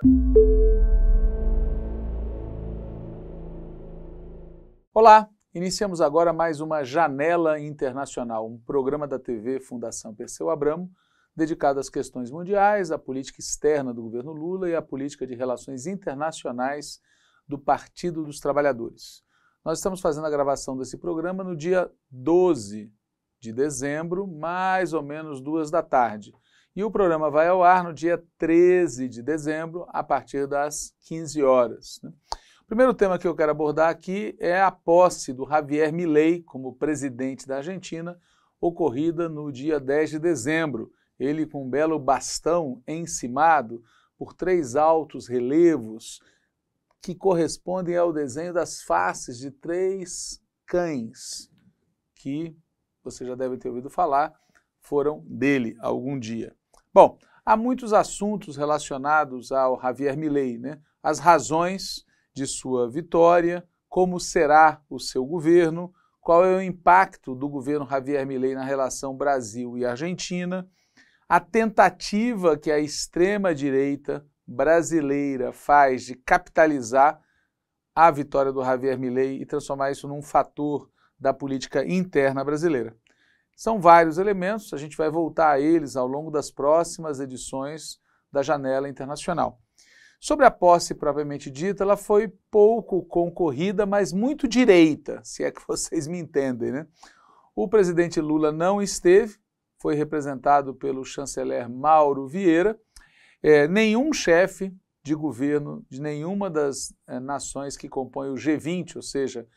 Olá, iniciamos agora mais uma Janela Internacional, um programa da TV Fundação Perseu Abramo, dedicado às questões mundiais, à política externa do governo Lula e à política de relações internacionais do Partido dos Trabalhadores. Nós estamos fazendo a gravação desse programa no dia 12 de dezembro, mais ou menos 2 da tarde. E o programa vai ao ar no dia 13 de dezembro, a partir das 15 horas. O primeiro tema que eu quero abordar aqui é a posse do Javier Milei como presidente da Argentina, ocorrida no dia 10 de dezembro. Ele com um belo bastão encimado por 3 altos relevos que correspondem ao desenho das faces de 3 cães, que você já deve ter ouvido falar, foram dele algum dia. Bom, há muitos assuntos relacionados ao Javier Milei, né? As razões de sua vitória, como será o seu governo, qual é o impacto do governo Javier Milei na relação Brasil e Argentina, a tentativa que a extrema-direita brasileira faz de capitalizar a vitória do Javier Milei e transformar isso num fator da política interna brasileira. São vários elementos, a gente vai voltar a eles ao longo das próximas edições da Janela Internacional. Sobre a posse propriamente dita, ela foi pouco concorrida, mas muito direita, se é que vocês me entendem, né? O presidente Lula não esteve, foi representado pelo chanceler Mauro Vieira. Nenhum chefe de governo de nenhuma das nações que compõem o G20, ou seja,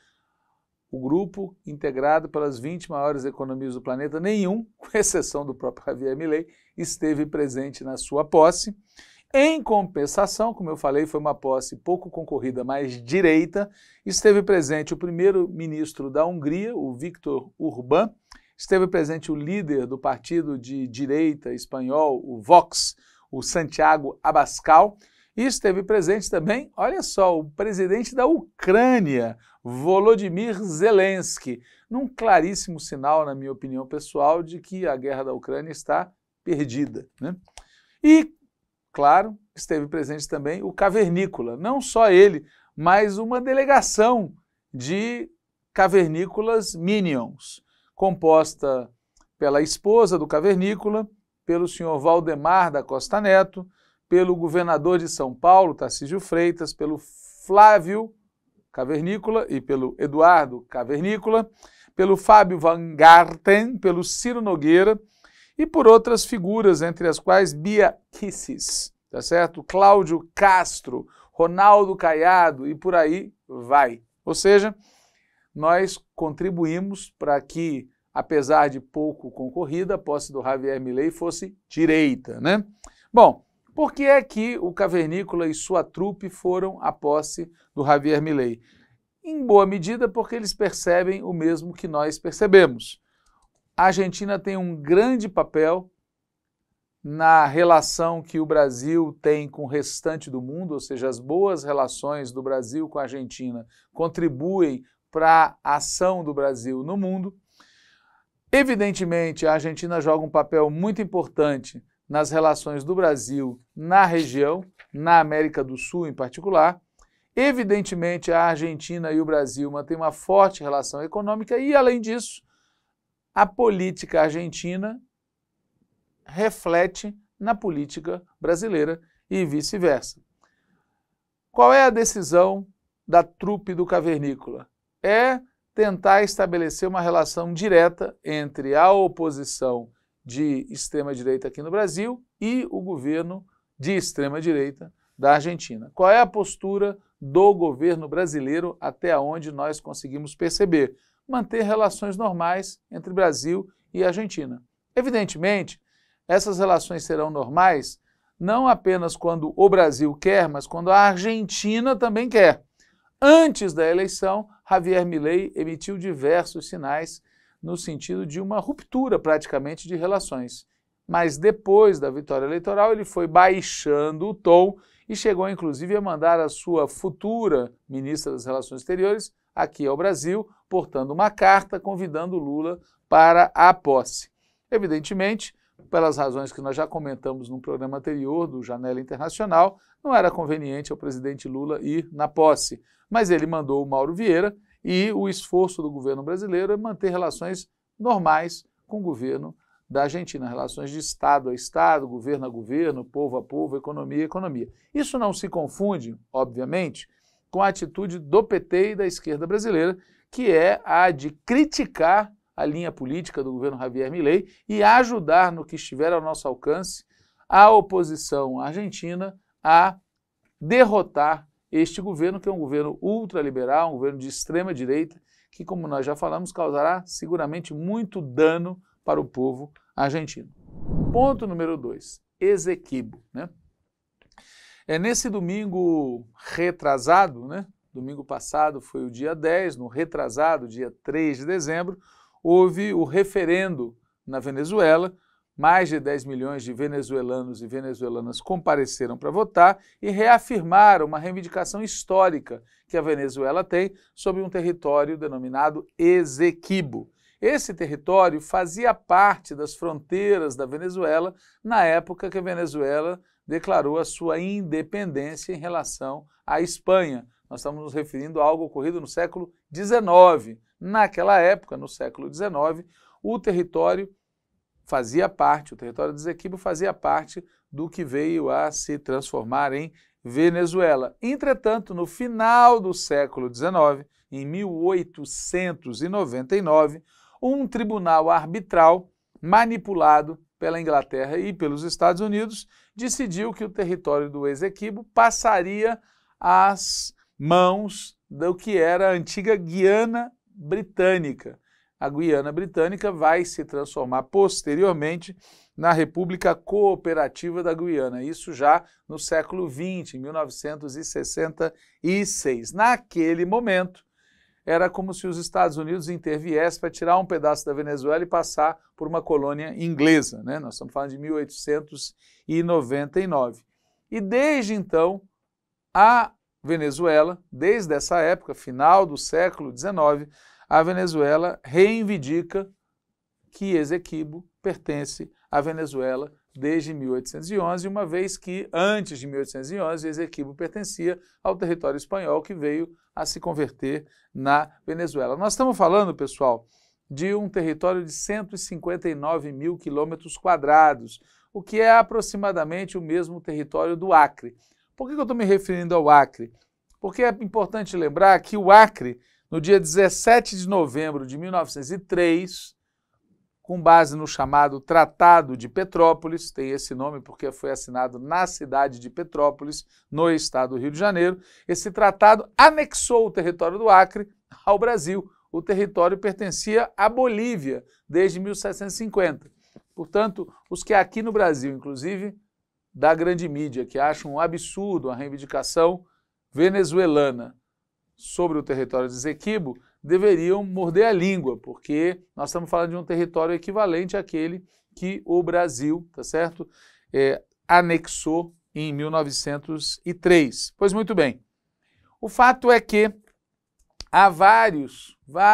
o grupo integrado pelas 20 maiores economias do planeta, nenhum, com exceção do próprio Javier Milei, esteve presente na sua posse. Em compensação, como eu falei, foi uma posse pouco concorrida, mas direita, esteve presente o primeiro-ministro da Hungria, o Viktor Orbán, esteve presente o líder do partido de direita espanhol, o Vox, o Santiago Abascal, e esteve presente também, olha só, o presidente da Ucrânia, Volodymyr Zelensky, num claríssimo sinal, na minha opinião pessoal, de que a guerra da Ucrânia está perdida, né? E claro, esteve presente também o cavernícola, não só ele, mas uma delegação de cavernícolas minions, composta pela esposa do cavernícola, pelo senhor Valdemar da Costa Neto, pelo governador de São Paulo, Tarcísio Freitas, pelo Flávio Cavernícola e pelo Eduardo Cavernícola, pelo Fábio Van Garten, pelo Ciro Nogueira, e por outras figuras, entre as quais Bia Kicis, tá certo? Cláudio Castro, Ronaldo Caiado e por aí vai. Ou seja, nós contribuímos para que, apesar de pouco concorrida, a posse do Javier Milei fosse direita, né? Bom, por que é que o cavernícola e sua trupe foram à posse do Javier Milei? Em boa medida porque eles percebem o mesmo que nós percebemos. A Argentina tem um grande papel na relação que o Brasil tem com o restante do mundo, ou seja, as boas relações do Brasil com a Argentina contribuem para a ação do Brasil no mundo. Evidentemente, a Argentina joga um papel muito importante nas relações do Brasil na região, na América do Sul em particular. Evidentemente, a Argentina e o Brasil mantêm uma forte relação econômica e, além disso, a política argentina reflete na política brasileira e vice-versa. Qual é a decisão da trupe do cavernícola? É tentar estabelecer uma relação direta entre a oposição de extrema-direita aqui no Brasil e o governo de extrema-direita da Argentina. Qual é a postura do governo brasileiro até onde nós conseguimos perceber? Manter relações normais entre Brasil e Argentina. Evidentemente, essas relações serão normais não apenas quando o Brasil quer, mas quando a Argentina também quer. Antes da eleição, Javier Milei emitiu diversos sinais no sentido de uma ruptura praticamente de relações. Mas depois da vitória eleitoral, ele foi baixando o tom e chegou inclusive a mandar a sua futura ministra das Relações Exteriores aqui ao Brasil, portando uma carta convidando Lula para a posse. Evidentemente, pelas razões que nós já comentamos no programa anterior do Janela Internacional, não era conveniente ao presidente Lula ir na posse, mas ele mandou o Mauro Vieira e o esforço do governo brasileiro é manter relações normais com o governo da Argentina, relações de Estado a Estado, governo a governo, povo a povo, economia a economia. Isso não se confunde, obviamente, com a atitude do PT e da esquerda brasileira, que é a de criticar a linha política do governo Javier Milei e ajudar no que estiver ao nosso alcance a oposição argentina a derrotar este governo, que é um governo ultraliberal, um governo de extrema direita, que, como nós já falamos, causará seguramente muito dano para o povo argentino. Ponto número 2, Esequibo, né? Nesse domingo retrasado, né? Domingo passado foi o dia 10, no retrasado, dia 3 de dezembro, houve o referendo na Venezuela. Mais de 10 milhões de venezuelanos e venezuelanas compareceram para votar e reafirmaram uma reivindicação histórica que a Venezuela tem sobre um território denominado Esequibo. Esse território fazia parte das fronteiras da Venezuela na época que a Venezuela declarou a sua independência em relação à Espanha. Nós estamos nos referindo a algo ocorrido no século XIX. Naquela época, no século XIX, o território de Esequibo fazia parte do que veio a se transformar em Venezuela. Entretanto, no final do século XIX, em 1899, um tribunal arbitral manipulado pela Inglaterra e pelos Estados Unidos decidiu que o território do Esequibo passaria às mãos do que era a antiga Guiana Britânica. A Guiana Britânica vai se transformar posteriormente na República Cooperativa da Guiana, isso já no século XX, em 1966. Naquele momento, era como se os Estados Unidos interviessem para tirar um pedaço da Venezuela e passar por uma colônia inglesa, né? Nós estamos falando de 1899. E desde então, a Venezuela, desde essa época, final do século XIX, a Venezuela reivindica que Esequibo pertence à Venezuela desde 1811, uma vez que antes de 1811 Esequibo pertencia ao território espanhol que veio a se converter na Venezuela. Nós estamos falando, pessoal, de um território de 159 mil quilômetros quadrados, o que é aproximadamente o mesmo território do Acre. Por que eu estou me referindo ao Acre? Porque é importante lembrar que o Acre, no dia 17 de novembro de 1903, com base no chamado Tratado de Petrópolis, tem esse nome porque foi assinado na cidade de Petrópolis, no estado do Rio de Janeiro, esse tratado anexou o território do Acre ao Brasil. O território pertencia à Bolívia desde 1750. Portanto, os que aqui no Brasil, inclusive da grande mídia, que acham um absurdo a reivindicação venezuelana sobre o território de Esequibo, deveriam morder a língua, porque nós estamos falando de um território equivalente àquele que o Brasil, tá certo, anexou em 1903. Pois muito bem, o fato é que há vários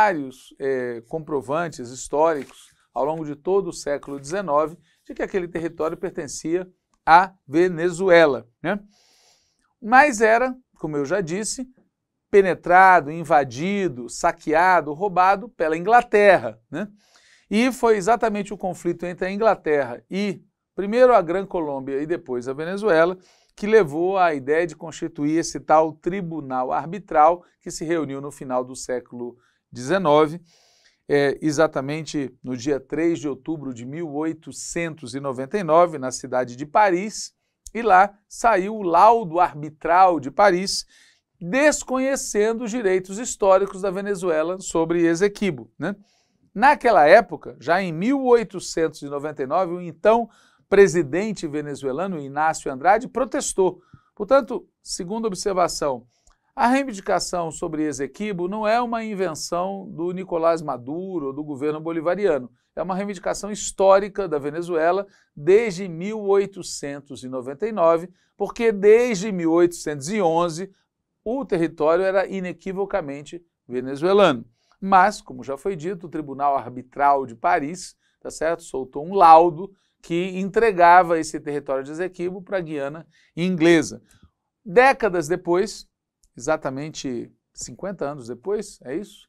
comprovantes históricos ao longo de todo o século XIX de que aquele território pertencia à Venezuela, né? Mas era, como eu já disse, penetrado, invadido, saqueado, roubado pela Inglaterra, né? E foi exatamente o conflito entre a Inglaterra e, primeiro, a Gran Colômbia e depois a Venezuela, que levou à ideia de constituir esse tal tribunal arbitral que se reuniu no final do século XIX, exatamente no dia 3 de outubro de 1899, na cidade de Paris, e lá saiu o laudo arbitral de Paris, desconhecendo os direitos históricos da Venezuela sobre Esequibo, né? Naquela época, já em 1899, o então presidente venezuelano Inácio Andrade protestou. Portanto, segundo observação, a reivindicação sobre Esequibo não é uma invenção do Nicolás Maduro ou do governo bolivariano. É uma reivindicação histórica da Venezuela desde 1899, porque desde 1811 o território era inequivocamente venezuelano. Mas, como já foi dito, o Tribunal Arbitral de Paris, tá certo? Soltou um laudo que entregava esse território de Essequibo para a Guiana Inglesa. Décadas depois, exatamente 50 anos depois, é isso?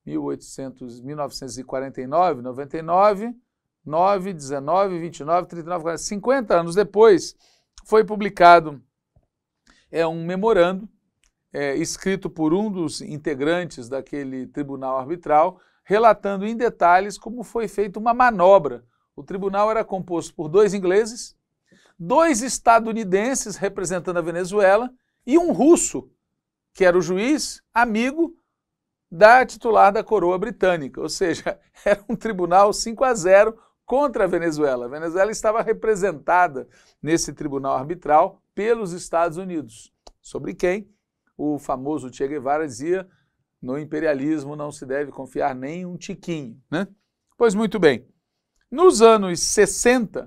1949, 99, 9, 19, 29, 39, 40, 50 anos depois, foi publicado um memorando escrito por um dos integrantes daquele tribunal arbitral, relatando em detalhes como foi feita uma manobra. O tribunal era composto por 2 ingleses, 2 estadunidenses representando a Venezuela e um russo, que era o juiz, amigo da titular da coroa britânica. Ou seja, era um tribunal 5-0 contra a Venezuela. A Venezuela estava representada nesse tribunal arbitral pelos Estados Unidos, sobre quem o famoso Che Guevara dizia: no imperialismo não se deve confiar nem um tiquinho, né? Pois muito bem. Nos anos 60,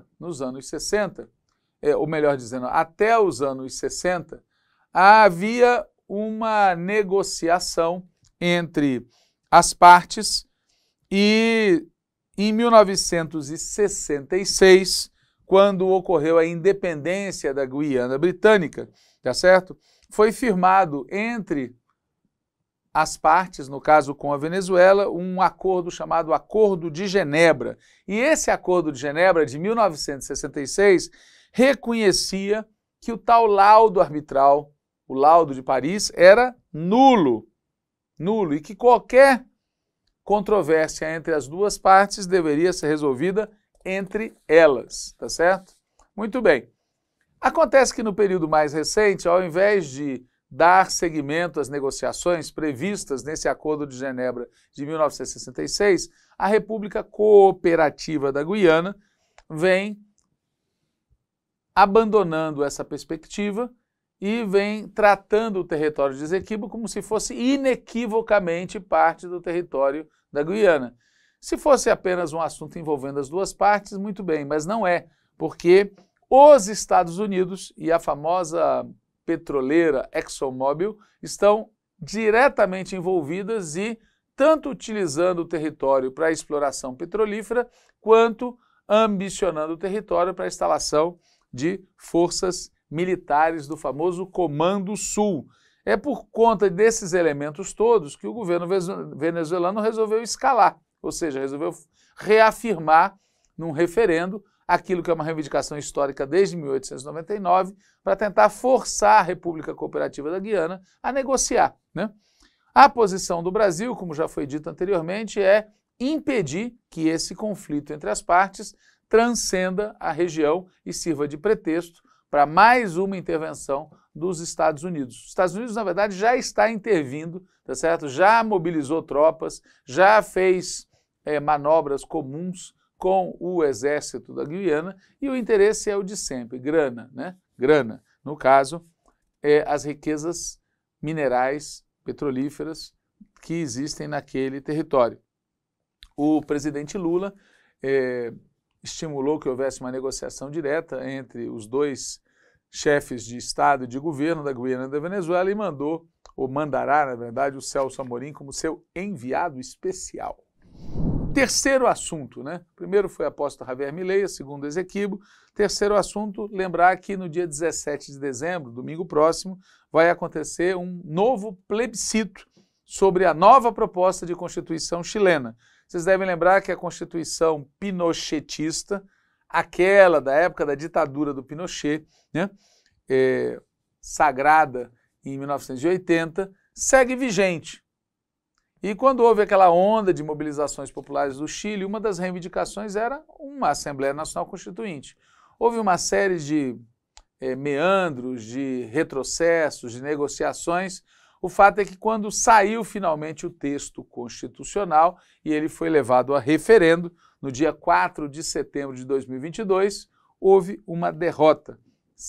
ou melhor dizendo, até os anos 60, havia uma negociação entre as partes e em 1966, quando ocorreu a independência da Guiana Britânica, tá certo? Foi firmado entre as partes, no caso com a Venezuela, um acordo chamado Acordo de Genebra. E esse Acordo de Genebra, de 1966, reconhecia que o tal laudo arbitral, o laudo de Paris, era nulo, e que qualquer controvérsia entre as duas partes deveria ser resolvida entre elas, tá certo? Muito bem. Acontece que no período mais recente, ao invés de dar seguimento às negociações previstas nesse Acordo de Genebra de 1966, a República Cooperativa da Guiana vem abandonando essa perspectiva e vem tratando o território de Essequibo como se fosse inequivocamente parte do território da Guiana. Se fosse apenas um assunto envolvendo as duas partes, muito bem, mas não é, porque os Estados Unidos e a famosa petroleira ExxonMobil estão diretamente envolvidas e tanto utilizando o território para a exploração petrolífera, quanto ambicionando o território para a instalação de forças militares do famoso Comando Sul. É por conta desses elementos todos que o governo venezuelano resolveu escalar, ou seja, resolveu reafirmar num referendo aquilo que é uma reivindicação histórica desde 1899, para tentar forçar a República Cooperativa da Guiana a negociar, né? A posição do Brasil, como já foi dito anteriormente, é impedir que esse conflito entre as partes transcenda a região e sirva de pretexto para mais uma intervenção dos Estados Unidos. Os Estados Unidos, na verdade, já está intervindo, tá certo? Já mobilizou tropas, já fez manobras comuns com o exército da Guiana, e o interesse é o de sempre, grana, né? Grana, no caso, as riquezas minerais, petrolíferas que existem naquele território. O presidente Lula estimulou que houvesse uma negociação direta entre os dois chefes de Estado e de governo da Guiana e da Venezuela e mandou, ou mandará, na verdade, o Celso Amorim como seu enviado especial. Terceiro assunto, né? Primeiro foi a posse do Javier Milei, segundo Essequibo. Terceiro assunto, lembrar que no dia 17 de dezembro, domingo próximo, vai acontecer um novo plebiscito sobre a nova proposta de Constituição chilena. Vocês devem lembrar que a Constituição pinochetista, aquela da época da ditadura do Pinochet, né? Sagrada em 1980, segue vigente. E quando houve aquela onda de mobilizações populares do Chile, uma das reivindicações era uma Assembleia Nacional Constituinte. Houve uma série de meandros, de retrocessos, de negociações. O fato é que quando saiu finalmente o texto constitucional e ele foi levado a referendo, no dia 4 de setembro de 2022, houve uma derrota.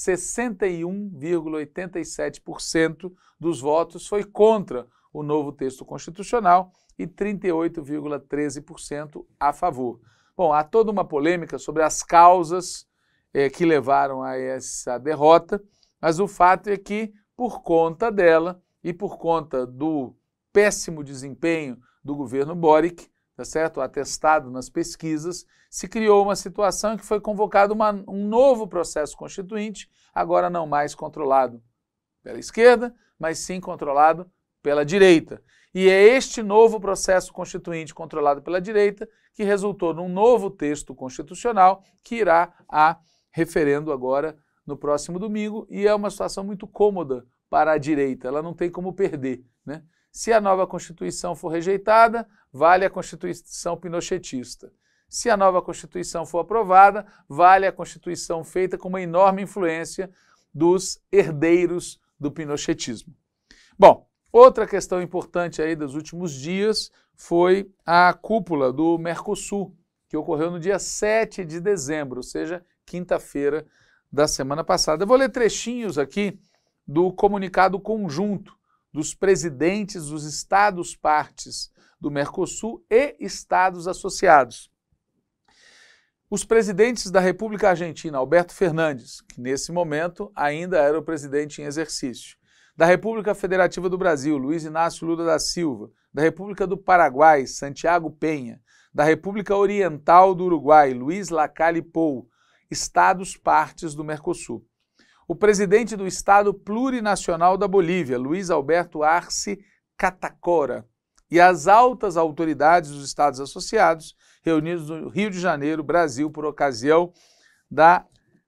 61,87% dos votos foi contra o novo texto constitucional e 38,13% a favor. Bom, há toda uma polêmica sobre as causas que levaram a essa derrota, mas o fato é que, por conta dela e por conta do péssimo desempenho do governo Boric, tá certo? Atestado nas pesquisas, se criou uma situação em que foi convocado um novo processo constituinte, agora não mais controlado pela esquerda, mas sim controlado pela direita. E é este novo processo constituinte controlado pela direita que resultou num novo texto constitucional que irá a referendo agora no próximo domingo, e é uma situação muito cômoda para a direita, ela não tem como perder, né? Se a nova Constituição for rejeitada, vale a Constituição pinochetista. Se a nova Constituição for aprovada, vale a Constituição feita com uma enorme influência dos herdeiros do pinochetismo. Bom, outra questão importante aí dos últimos dias foi a cúpula do Mercosul, que ocorreu no dia 7 de dezembro, ou seja, quinta-feira da semana passada. Eu vou ler trechinhos aqui do comunicado conjunto dos presidentes dos estados-partes do Mercosul e estados associados. Os presidentes da República Argentina, Alberto Fernandes, que nesse momento ainda era o presidente em exercício, da República Federativa do Brasil, Luiz Inácio Lula da Silva, da República do Paraguai, Santiago Penha, da República Oriental do Uruguai, Luiz Lacalle Pou, estados-partes do Mercosul. O presidente do Estado Plurinacional da Bolívia, Luiz Alberto Arce Catacora, e as altas autoridades dos estados associados, reunidos no Rio de Janeiro, Brasil, por ocasião da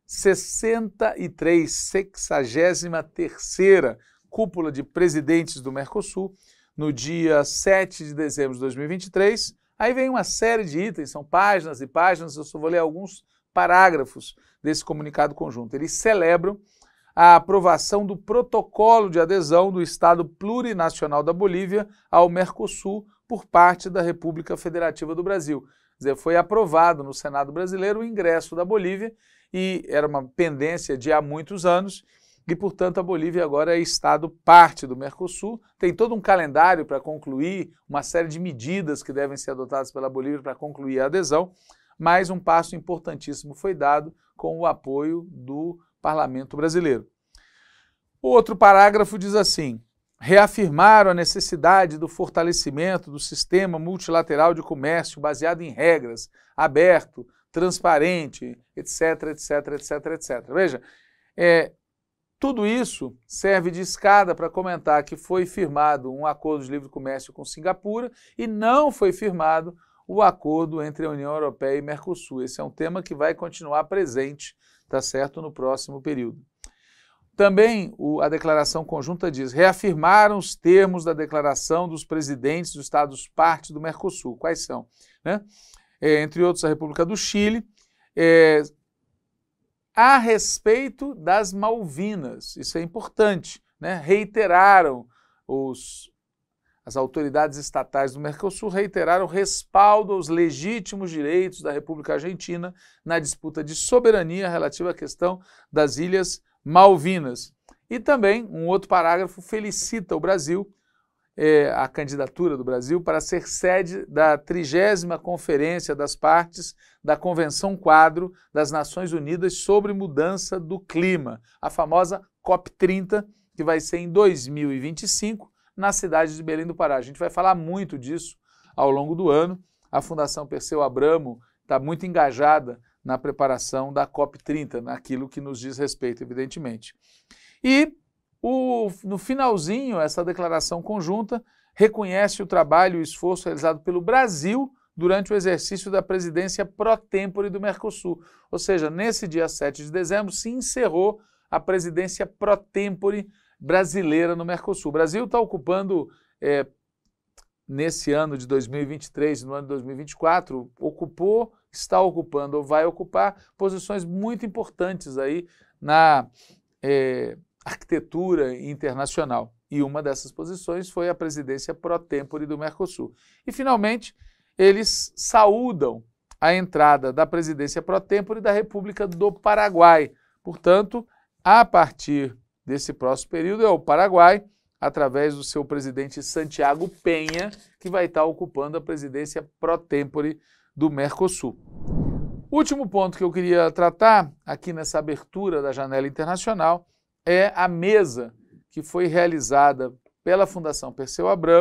63ª Cúpula de Presidentes do Mercosul, no dia 7 de dezembro de 2023. Aí vem uma série de itens, são páginas e páginas, eu só vou ler alguns parágrafos desse comunicado conjunto. Eles celebram a aprovação do protocolo de adesão do Estado Plurinacional da Bolívia ao Mercosul por parte da República Federativa do Brasil. Quer dizer, foi aprovado no Senado brasileiro o ingresso da Bolívia e era uma pendência de há muitos anos e, portanto, a Bolívia agora é Estado parte do Mercosul. Tem todo um calendário para concluir, uma série de medidas que devem ser adotadas pela Bolívia para concluir a adesão, mas um passo importantíssimo foi dado com o apoio do Parlamento brasileiro. O outro parágrafo diz assim: reafirmaram a necessidade do fortalecimento do sistema multilateral de comércio baseado em regras, aberto, transparente, etc, etc, etc, etc. Veja, tudo isso serve de escada para comentar que foi firmado um acordo de livre comércio com Singapura e não foi firmado o acordo entre a União Europeia e Mercosul. Esse é um tema que vai continuar presente, tá certo, no próximo período. Também a declaração conjunta diz: reafirmaram os termos da declaração dos presidentes dos estados-partes do Mercosul. Quais são? Né? Entre outros, a República do Chile, a respeito das Malvinas. Isso é importante, né? Reiteraram as autoridades estatais do Mercosul reiteraram respaldo aos legítimos direitos da República Argentina na disputa de soberania relativa à questão das Ilhas Malvinas. E também, um outro parágrafo felicita o Brasil, a candidatura do Brasil para ser sede da 30ª Conferência das Partes da Convenção Quadro das Nações Unidas sobre Mudança do Clima, a famosa COP30, que vai ser em 2025, na cidade de Belém do Pará. A gente vai falar muito disso ao longo do ano. A Fundação Perseu Abramo está muito engajada na preparação da COP30, naquilo que nos diz respeito, evidentemente. E no finalzinho, essa declaração conjunta reconhece o trabalho e o esforço realizado pelo Brasil durante o exercício da presidência pró-tempore do Mercosul. Ou seja, nesse dia 7 de dezembro se encerrou a presidência pró-tempore brasileira no Mercosul. O Brasil está ocupando, nesse ano de 2023 e no ano de 2024, está ocupando ou vai ocupar posições muito importantes aí na arquitetura internacional. E uma dessas posições foi a presidência pró-tempore do Mercosul. E, finalmente, eles saúdam a entrada da presidência pró-tempore da República do Paraguai. Portanto, a partir desse próximo período, é o Paraguai, através do seu presidente Santiago Penha, que vai estar ocupando a presidência pró-tempore do Mercosul. Último ponto que eu queria tratar aqui nessa abertura da janela internacional é a mesa que foi realizada pela Fundação Perseu Abramo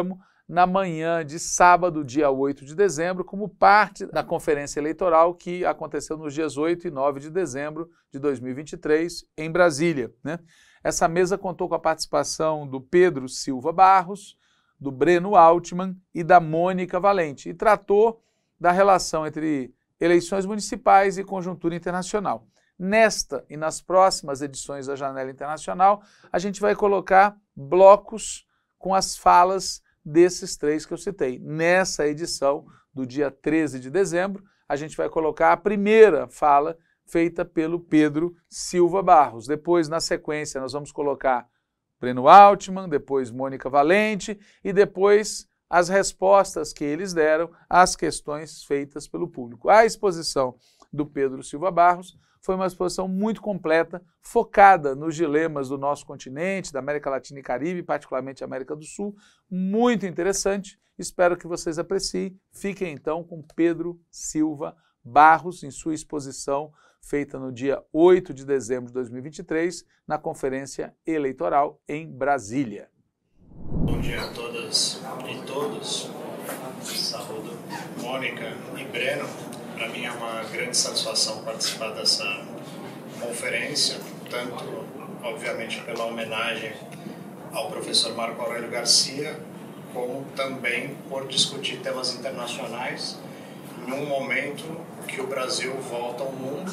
na manhã de sábado, dia 8 de dezembro, como parte da conferência eleitoral que aconteceu nos dias 8 e 9 de dezembro de 2023 em Brasília, né? Essa mesa contou com a participação do Pedro Silva Barros, do Breno Altman e da Mônica Valente e tratou da relação entre eleições municipais e conjuntura internacional. Nesta e nas próximas edições da Janela Internacional, a gente vai colocar blocos com as falas desses três que eu citei. Nessa edição do dia 13 de dezembro, a gente vai colocar a primeira fala feita pelo Pedro Silva Barros. Depois, na sequência, nós vamos colocar Breno Altman, depois Mônica Valente e depois as respostas que eles deram às questões feitas pelo público. A exposição do Pedro Silva Barros foi uma exposição muito completa, focada nos dilemas do nosso continente, da América Latina e Caribe, particularmente América do Sul, muito interessante. Espero que vocês apreciem. Fiquem então com Pedro Silva Barros em sua exposição feita no dia 8 de dezembro de 2023, na Conferência Eleitoral em Brasília. Bom dia a todas e todos. Saúdo Mônica e Breno. Para mim é uma grande satisfação participar dessa conferência, tanto, obviamente, pela homenagem ao professor Marco Aurélio Garcia, como também por discutir temas internacionais em um momento que o Brasil volta ao mundo,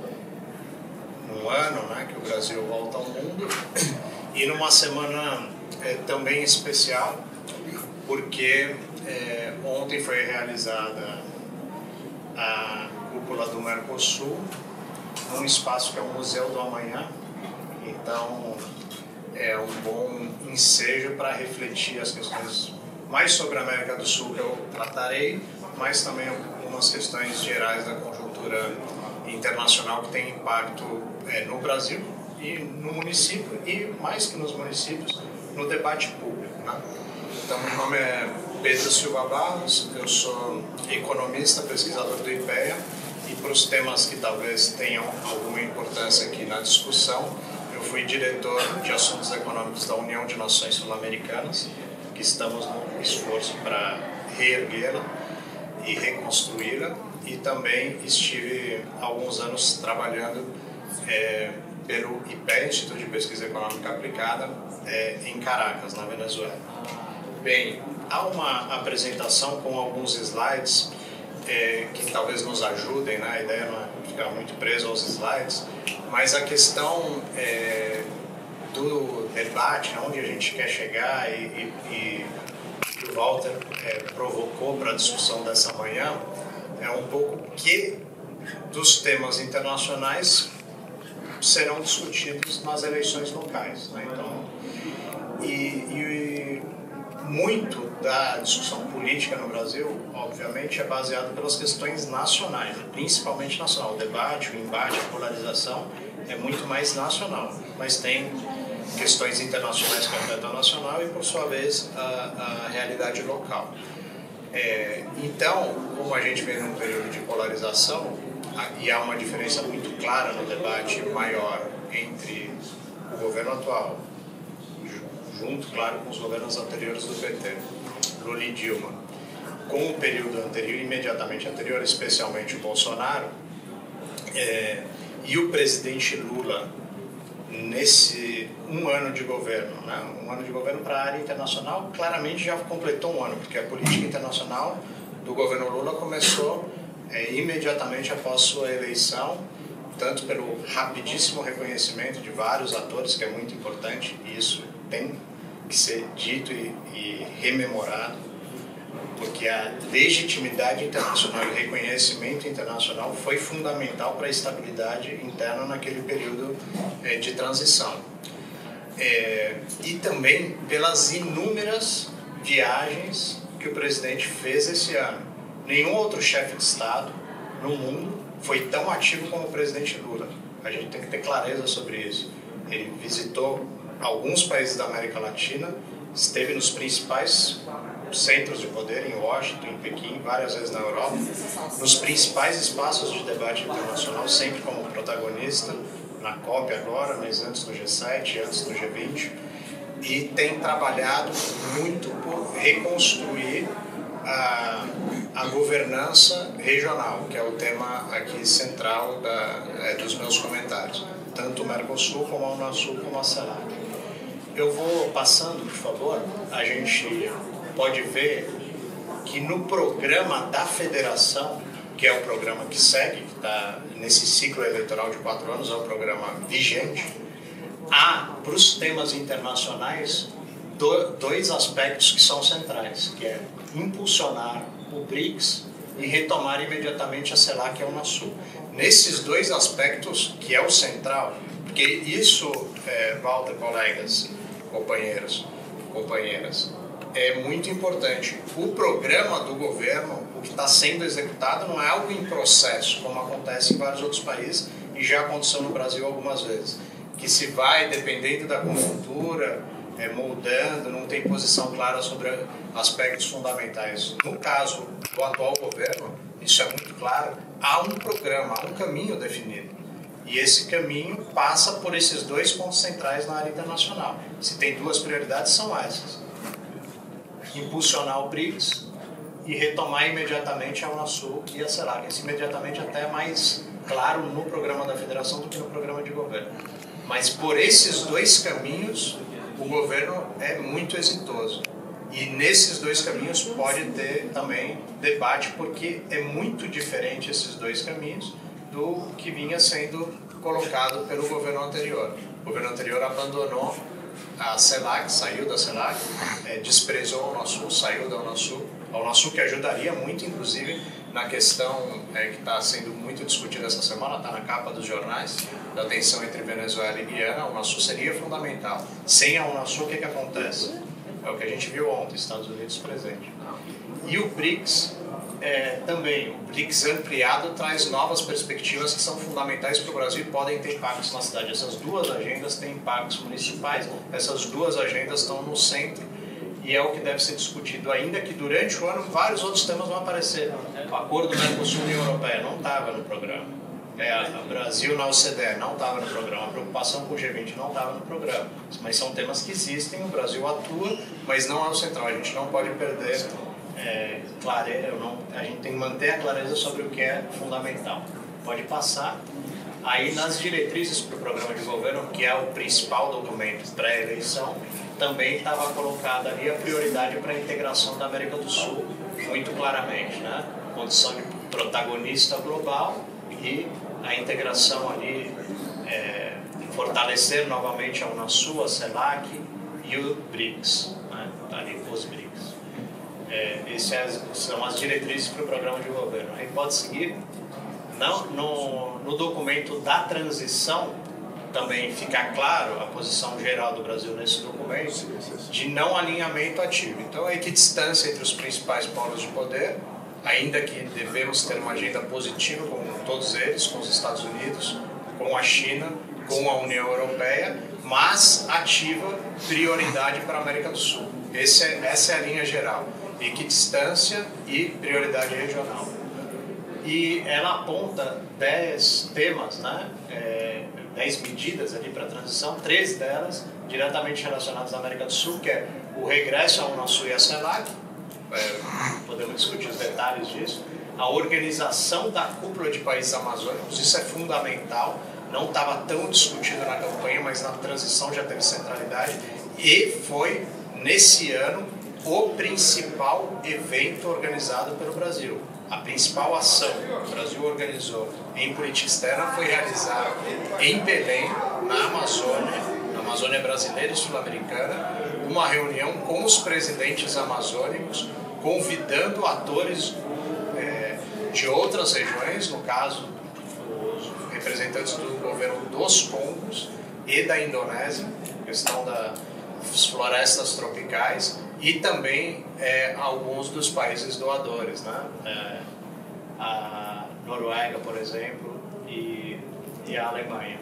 num ano, né, que o Brasil volta ao mundo, e numa semana também especial, porque ontem foi realizada a cúpula do Mercosul, num espaço que é o Museu do Amanhã. Então, é um bom ensejo para refletir as questões mais sobre a América do Sul, que eu tratarei, mas também algumas questões gerais da conjuntura internacional que tem impacto no Brasil e no município, e mais que nos municípios, no debate público, né? Então, meu nome é Pedro Silva Barros, eu sou economista, pesquisador do IPEA, e para os temas que talvez tenham alguma importância aqui na discussão, eu fui diretor de assuntos econômicos da União de Nações Sul-Americanas, que estamos no esforço para reerguê-la e reconstruí-la, e também estive há alguns anos trabalhando pelo IPEA, Instituto de Pesquisa Econômica Aplicada, em Caracas, na Venezuela. Bem, há uma apresentação com alguns slides que talvez nos ajudem, né? A ideia não é ficar muito preso aos slides, mas a questão do debate, onde a gente quer chegar e que o Walter provocou para a discussão dessa manhã, é um pouco que dos temas internacionais serão discutidos nas eleições locais, né? Então, muito da discussão política no Brasil, obviamente, é baseado pelas questões nacionais, principalmente nacional. O debate, o embate, a polarização é muito mais nacional, mas tem questões internacionais que afetam a nacional e, por sua vez, a realidade local. Então, como a gente vem num período de polarização, e há uma diferença muito clara no debate maior entre o governo atual, junto, claro, com os governos anteriores do PT, Lula e Dilma, com o período anterior, imediatamente anterior, especialmente o Bolsonaro, e o presidente Lula, nesse um ano de governo, né? Um ano de governo para a área internacional, claramente já completou um ano, porque a política internacional do governo Lula começou imediatamente após sua eleição, tanto pelo rapidíssimo reconhecimento de vários atores, que é muito importante, e isso tem que ser dito e rememorado, porque a legitimidade internacional e o reconhecimento internacional foi fundamental para a estabilidade interna naquele período de transição. E também pelas inúmeras viagens que o presidente fez esse ano. Nenhum outro chefe de Estado no mundo foi tão ativo como o presidente Lula. A gente tem que ter clareza sobre isso. Ele visitou alguns países da América Latina, esteve nos principais centros de poder, em Washington, em Pequim, várias vezes na Europa, nos principais espaços de debate internacional, sempre como protagonista, na COP agora, mas antes do G7, antes do G20, e tem trabalhado muito por reconstruir a governança regional, que é o tema aqui central dos meus comentários, tanto o Mercosul como a Unasul como a CELAC. Eu vou passando, por favor. A gente pode ver que no programa da federação, que é o programa que segue, que está nesse ciclo eleitoral de 4 anos, é o programa vigente, há, para os temas internacionais, dois aspectos que são centrais, que é impulsionar o BRICS e retomar imediatamente a CELAC e a Unasul. Nesses dois aspectos, que é o central, porque isso, Walter, colegas, companheiros, companheiras, é muito importante. O programa do governo, o que está sendo executado, não é algo em processo, como acontece em vários outros países e já aconteceu no Brasil algumas vezes, que se vai, dependendo da conjuntura, moldando, não tem posição clara sobre aspectos fundamentais. No caso do atual governo, isso é muito claro, há um programa, há um caminho definido. E esse caminho passa por esses dois pontos centrais na área internacional. Se tem duas prioridades, são essas: impulsionar o BRICS e retomar imediatamente a Unasul e a CELAC. Esse imediatamente até é mais claro no programa da federação do que no programa de governo. Mas por esses dois caminhos, o governo é muito exitoso. E nesses dois caminhos pode ter também debate, porque é muito diferente esses dois caminhos do que vinha sendo colocado pelo governo anterior. O governo anterior abandonou a CELAC, saiu da CELAC, desprezou a Unasul, saiu da Unasul. A Unasul que ajudaria muito, inclusive, na questão que está sendo muito discutida essa semana, está na capa dos jornais, da tensão entre Venezuela e Guiana. A Unasul seria fundamental. Sem a Unasul, o que acontece? É o que a gente viu ontem, Estados Unidos presente. E o BRICS também, o BRICS ampliado traz novas perspectivas que são fundamentais para o Brasil e podem ter impactos na cidade. Essas duas agendas têm impactos municipais, essas duas agendas estão no centro e é o que deve ser discutido, ainda que durante o ano vários outros temas vão aparecer. O acordo Mercosul-União Europeia não estava no programa. O Brasil na OCDE não estava no programa, a preocupação com o G20 não estava no programa, mas são temas que existem, o Brasil atua, mas não é o central. A gente não pode perder clareza, a gente tem que manter a clareza sobre o que é fundamental. Pode passar. Aí nas diretrizes para o programa de governo, que é o principal documento pré-eleição, também estava colocada ali a prioridade para a integração da América do Sul, muito claramente, né? Condição de protagonista global e a integração ali, fortalecer novamente a Unasul, a CELAC e o BRICS, né? Ali os BRICS. Essas são as diretrizes para o programa de governo. Aí pode seguir. No documento da transição também fica claro a posição geral do Brasil nesse documento de não alinhamento ativo. Então, a equidistância entre os principais polos de poder, ainda que devemos ter uma agenda positiva com todos eles, com os Estados Unidos, com a China, com a União Europeia, mas ativa prioridade para a América do Sul. Essa é a linha geral: equidistância e prioridade regional. E ela aponta 10 temas, né? 10 medidas ali para a transição, 3 delas diretamente relacionadas à América do Sul, que é o regresso à Unasul e à CELAC, podemos discutir os detalhes disso, a organização da cúpula de países amazônicos, isso é fundamental, não estava tão discutido na campanha, mas na transição já teve centralidade, e foi, nesse ano, o principal evento organizado pelo Brasil. A principal ação que o Brasil organizou em política externa foi realizada em Belém, na Amazônia brasileira e sul-americana, uma reunião com os presidentes amazônicos, convidando atores de outras regiões, no caso, os representantes do governo dos Congos e da Indonésia, questão das florestas tropicais, e também alguns dos países doadores, né? A Noruega, por exemplo, e a Alemanha.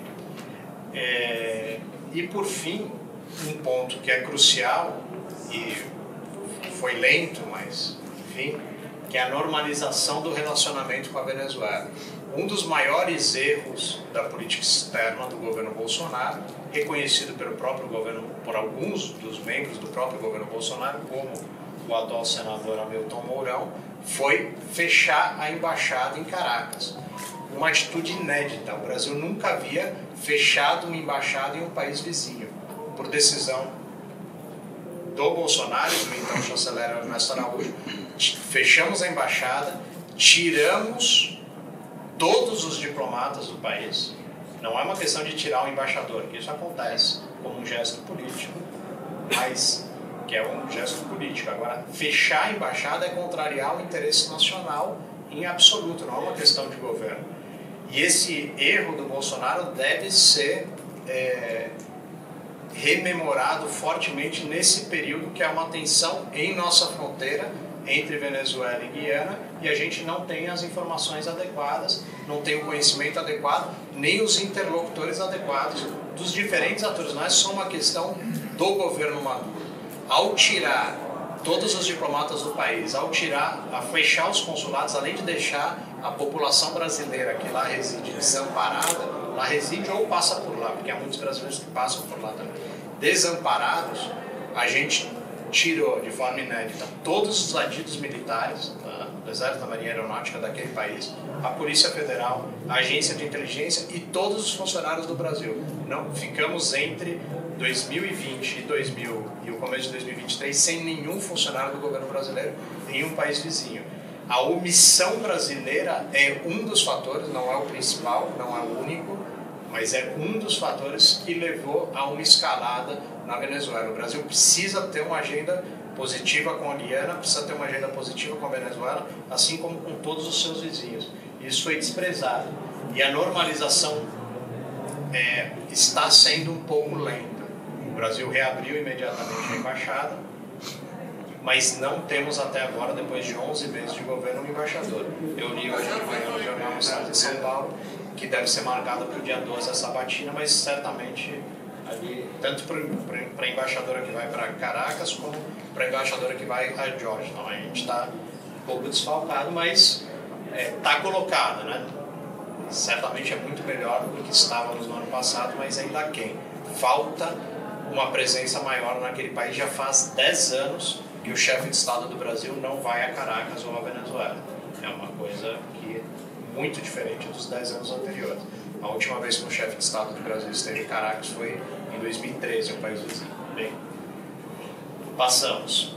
E por fim, um ponto que é crucial e foi lento, mas enfim, que é a normalização do relacionamento com a Venezuela. um dos maiores erros da política externa do governo Bolsonaro, reconhecido pelo próprio governo, por alguns dos membros do próprio governo Bolsonaro, como o atual senador Hamilton Mourão, foi fechar a embaixada em Caracas. Uma atitude inédita. O Brasil nunca havia fechado uma embaixada em um país vizinho. Por decisão do Bolsonaro e do então chanceler Ernesto Araújo, fechamos a embaixada, tiramos todos os diplomatas do país. Não é uma questão de tirar o embaixador, que isso acontece como um gesto político, mas que é um gesto político. Agora, fechar a embaixada é contrariar o interesse nacional em absoluto, não é uma questão de governo. E esse erro do Bolsonaro deve ser rememorado fortemente nesse período, que é uma tensão em nossa fronteira entre Venezuela e Guiana, e a gente não tem as informações adequadas, não tem o conhecimento adequado, nem os interlocutores adequados dos diferentes atores. Não é só uma questão do governo Maduro. Ao tirar todos os diplomatas do país, ao fechar os consulados, além de deixar a população brasileira que lá reside desamparada, lá reside ou passa por lá, porque há muitos brasileiros que passam por lá também, desamparados, a gente tirou de forma inédita todos os adidos militares do Exército, da Marinha Aeronáutica daquele país, a Polícia Federal, a Agência de Inteligência e todos os funcionários do Brasil. Não ficamos entre 2020 e o começo de 2023 sem nenhum funcionário do governo brasileiro em um país vizinho. A omissão brasileira é um dos fatores, não é o principal, não é o único, mas é um dos fatores que levou a uma escalada na Venezuela. O Brasil precisa ter uma agenda positiva com a Guiana, precisa ter uma agenda positiva com a Venezuela, assim como com todos os seus vizinhos. Isso foi desprezado. E a normalização está sendo um pouco lenta. O Brasil reabriu imediatamente a embaixada, mas não temos até agora, depois de 11 meses de governo, um embaixador. Eu li hoje de manhã no Jornal do Estado de São Paulo que deve ser marcada para o dia 12 essa batina, mas certamente ali, tanto para a embaixadora que vai para Caracas, como para a embaixadora que vai a Georgia. Então a gente está um pouco desfalcado, mas está colocado, né? Certamente é muito melhor do que estávamos no ano passado, mas ainda aquém. Falta uma presença maior naquele país. Já faz 10 anos que o chefe de Estado do Brasil não vai a Caracas ou a Venezuela. É uma coisa que muito diferente dos 10 anos anteriores. A última vez que o chefe de Estado do Brasil esteve em Caracas foi em 2013, um país vizinho. Bem, passamos.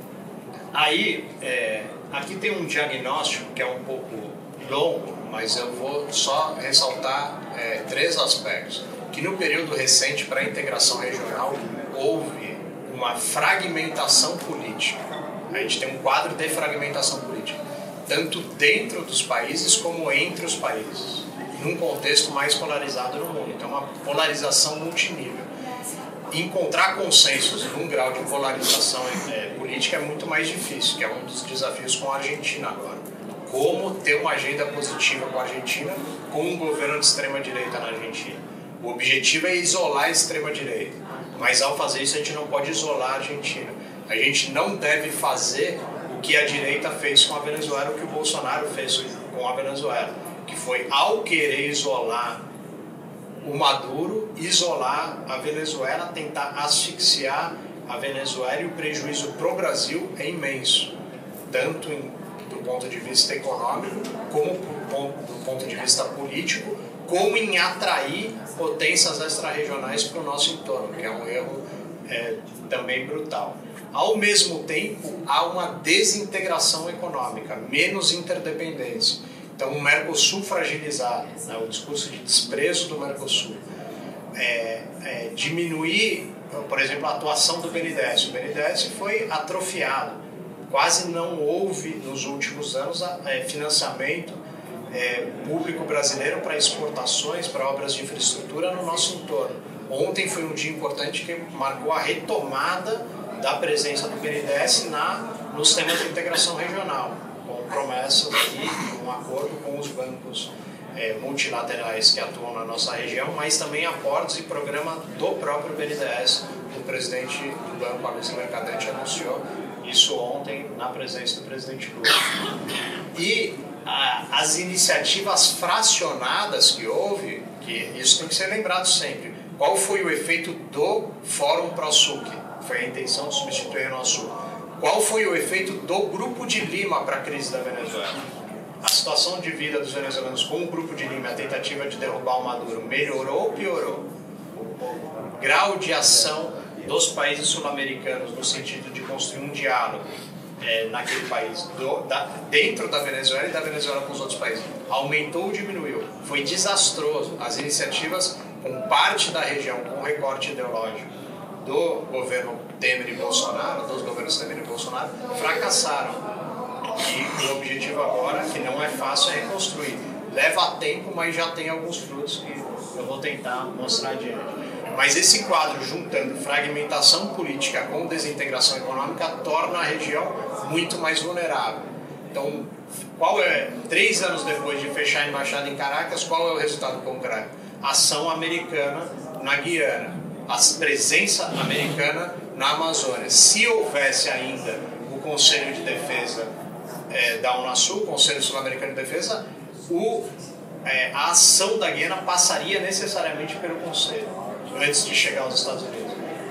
Aí, aqui tem um diagnóstico que é um pouco longo, mas eu vou só ressaltar 3 aspectos. Que no período recente, para a integração regional, houve uma fragmentação política. A gente tem um quadro de fragmentação política, tanto dentro dos países como entre os países, num contexto mais polarizado no mundo. Então, uma polarização multinível. Encontrar consensos num grau de polarização política é muito mais difícil, que é um dos desafios com a Argentina agora. Como ter uma agenda positiva com a Argentina, com um governo de extrema-direita na Argentina. O objetivo é isolar a extrema-direita, mas ao fazer isso a gente não pode isolar a Argentina. A gente não deve fazer o que a direita fez com a Venezuela, o que o Bolsonaro fez com a Venezuela, que foi, ao querer isolar o Maduro, isolar a Venezuela, tentar asfixiar a Venezuela, e o prejuízo para o Brasil é imenso, tanto do ponto de vista econômico, como do ponto de vista político, como em atrair potências extra-regionais para o nosso entorno, que é um erro também brutal. Ao mesmo tempo, há uma desintegração econômica, menos interdependência. Então, o Mercosul fragilizado, né, o discurso de desprezo do Mercosul, diminuir, por exemplo, a atuação do BNDES. O BNDES foi atrofiado. Quase não houve, nos últimos anos, financiamento público brasileiro para exportações, para obras de infraestrutura no nosso entorno. Ontem foi um dia importante que marcou a retomada da presença do BNDES nos temas de integração regional, com promessas e um acordo com os bancos multilaterais que atuam na nossa região, mas também aportes e programa do próprio BNDES. O presidente do banco, Aloysio Mercadante, anunciou isso ontem na presença do presidente Lula. E as iniciativas fracionadas que houve, que isso tem que ser lembrado sempre. Qual foi o efeito do Fórum ProSul, que foi a intenção de substituir a Unasul? Qual foi o efeito do Grupo de Lima para a crise da Venezuela? A situação de vida dos venezuelanos com o Grupo de Lima, a tentativa de derrubar o Maduro, melhorou ou piorou? O grau de ação dos países sul-americanos no sentido de construir um diálogo naquele país, dentro da Venezuela e da Venezuela com os outros países, aumentou ou diminuiu? Foi desastroso. As iniciativas com parte da região, com o recorte ideológico do governo Temer e Bolsonaro, dos governos Temer e Bolsonaro, fracassaram. E o objetivo agora, que não é fácil, é reconstruir. Leva tempo, mas já tem alguns frutos que eu vou tentar mostrar adiante. Mas esse quadro, juntando fragmentação política com desintegração econômica, torna a região muito mais vulnerável. Então, 3 anos depois de fechar a embaixada em Caracas, qual é o resultado concreto? Ação americana na Guiana, a presença americana na Amazônia. Se houvesse ainda o Conselho de Defesa da Unasul, o Conselho Sul-Americano de Defesa, a ação da Guiana passaria necessariamente pelo Conselho, antes de chegar aos Estados Unidos.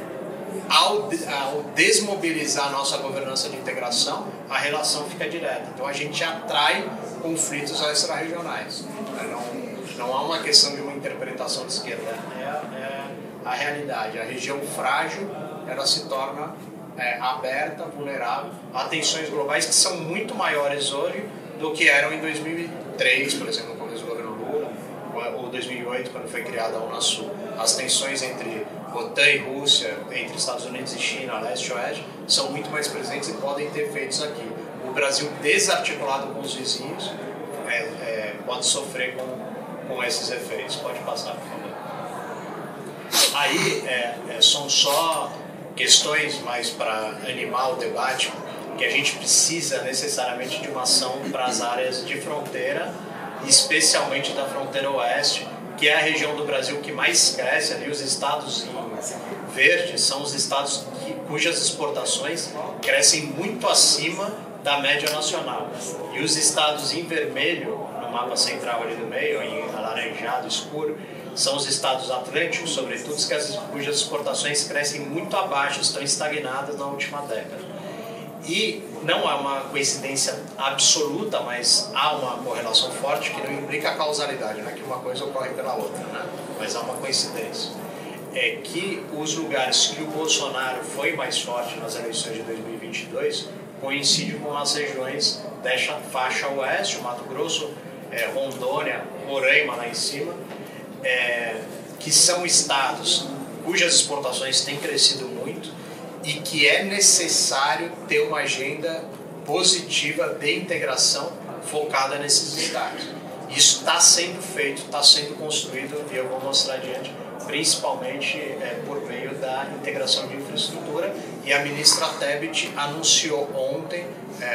Ao desmobilizar a nossa governança de integração, a relação fica direta. Então a gente atrai conflitos extra-regionais. Não há uma questão de uma interpretação de esquerda, é a realidade. A região frágil, ela se torna aberta, vulnerável a tensões globais que são muito maiores hoje do que eram em 2003, por exemplo, no começo do governo Lula, ou 2008, quando foi criada a Unasul. As tensões entre OTAN e Rússia, entre Estados Unidos e China, leste e oeste, são muito mais presentes e podem ter efeitos aqui. O Brasil, desarticulado com os vizinhos, pode sofrer com esses efeitos. Pode passar, por favor. Aí, são só questões mais para animar o debate, que a gente precisa necessariamente de uma ação para as áreas de fronteira, especialmente da fronteira oeste, que é a região do Brasil que mais cresce. Ali os estados em verde são os estados cujas exportações crescem muito acima da média nacional. E os estados em vermelho, no mapa central ali do meio, em alaranjado escuro, são os estados atlânticos, sobretudo, cujas exportações crescem muito abaixo, estão estagnadas na última década. E não há uma coincidência absoluta, mas há uma correlação forte que não implica a causalidade, não é que uma coisa ocorre pela outra, né? Mas há uma coincidência. É que os lugares que o Bolsonaro foi mais forte nas eleições de 2022 coincidem com as regiões dessa faixa oeste, Mato Grosso, Rondônia, Roraima lá em cima, que são estados cujas exportações têm crescido muito e que é necessário ter uma agenda positiva de integração focada nesses estados. Isso está sendo feito, está sendo construído, e eu vou mostrar adiante, principalmente por meio da integração de infraestrutura, e a ministra Tebet anunciou ontem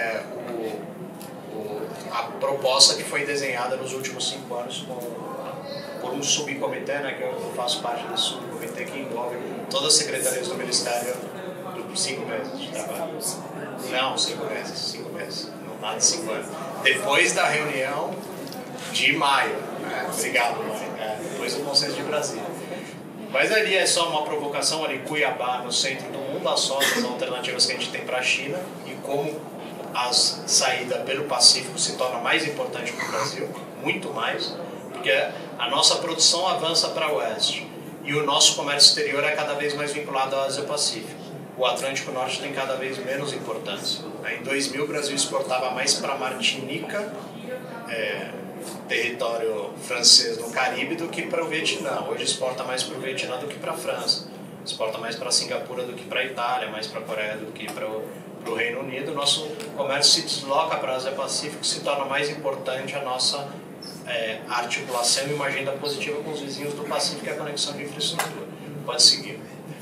a proposta que foi desenhada nos últimos 5 anos por um subcomitê, né, que eu faço parte desse subcomitê, que envolve todas as secretarias do Ministério, 5 meses de trabalho. Não, 5 meses. 5 meses. Não nada de 5 anos. Depois da reunião de maio. Obrigado, depois do Conselho de Brasília. Mas ali é só uma provocação, ali Cuiabá, no centro do mundo, as só as alternativas que a gente tem para a China e como a saída pelo Pacífico se torna mais importante para o Brasil, muito mais, porque a nossa produção avança para o oeste e o nosso comércio exterior é cada vez mais vinculado ao Ásia-Pacífico. O Atlântico Norte tem cada vez menos importância. Em 2000, o Brasil exportava mais para Martinica, território francês no Caribe, do que para o Vietnã. Hoje exporta mais para o Vietnã do que para a França. Exporta mais para Singapura do que para a Itália, mais para a Coreia do que para o Reino Unido. Nosso comércio se desloca para a Ásia-Pacífico, se torna mais importante a nossa articulação e uma agenda positiva com os vizinhos do Pacífico e a conexão de infraestrutura. Pode seguir.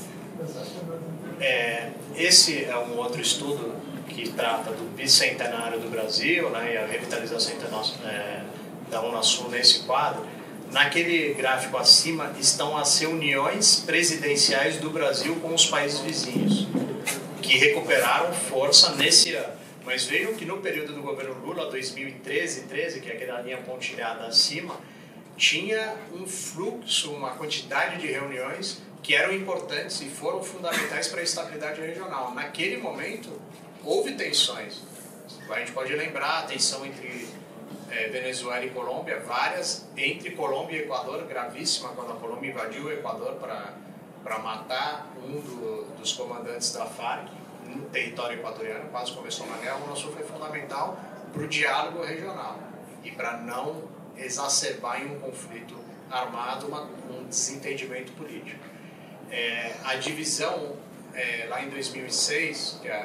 Esse é um outro estudo que trata do bicentenário do Brasil, né, e a revitalização da Unasul nesse quadro. Naquele gráfico acima estão as reuniões presidenciais do Brasil com os países vizinhos, que recuperaram força nesse ano. mas vejam que no período do governo Lula, 2013, que é aquela linha pontilhada acima, tinha um fluxo, uma quantidade de reuniões que eram importantes e foram fundamentais para a estabilidade regional. Naquele momento, houve tensões. A gente pode lembrar a tensão entre Venezuela e Colômbia, várias, entre Colômbia e Equador, gravíssima, quando a Colômbia invadiu o Equador para matar um dos comandantes da FARC no território equatoriano, quase começou uma guerra. O Unasul foi fundamental para o diálogo regional e para não exacerbar em um conflito armado um desentendimento político. A divisão lá em 2006, que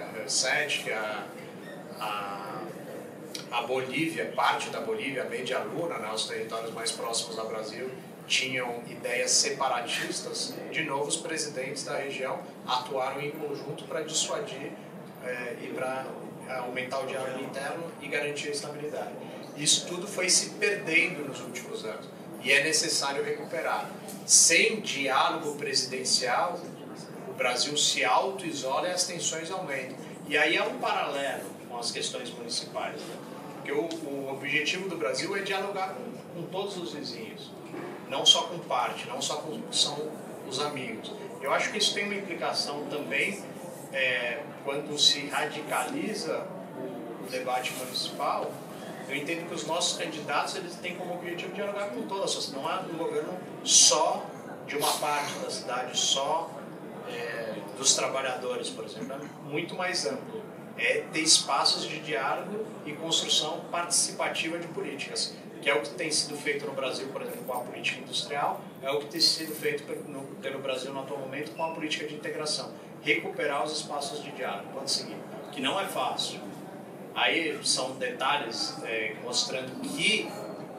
a Bolívia, parte da Bolívia, a Media Luna, né, os territórios mais próximos ao Brasil, tinham ideias separatistas. De novo, os presidentes da região atuaram em conjunto para dissuadir e para aumentar o diálogo interno e garantir a estabilidade. Isso tudo foi se perdendo nos últimos anos e é necessário recuperar. Sem diálogo presidencial, o Brasil se auto-isola e as tensões aumentam. E aí há um paralelo com as questões municipais, né? Porque o objetivo do Brasil é dialogar com todos os vizinhos, não só com parte, não só com são os amigos. Eu acho que isso tem uma implicação também quando se radicaliza o debate municipal. Eu entendo que os nossos candidatos eles têm como objetivo dialogar com toda a sociedade. Não é um governo só de uma parte da cidade, só dos trabalhadores, por exemplo. É muito mais amplo. É ter espaços de diálogo e construção participativa de políticas, que é o que tem sido feito no Brasil, por exemplo, com a política industrial, é o que tem sido feito pelo Brasil no atual momento com a política de integração. Recuperar os espaços de diálogo. Pode seguir. Que não é fácil. Aí são detalhes mostrando que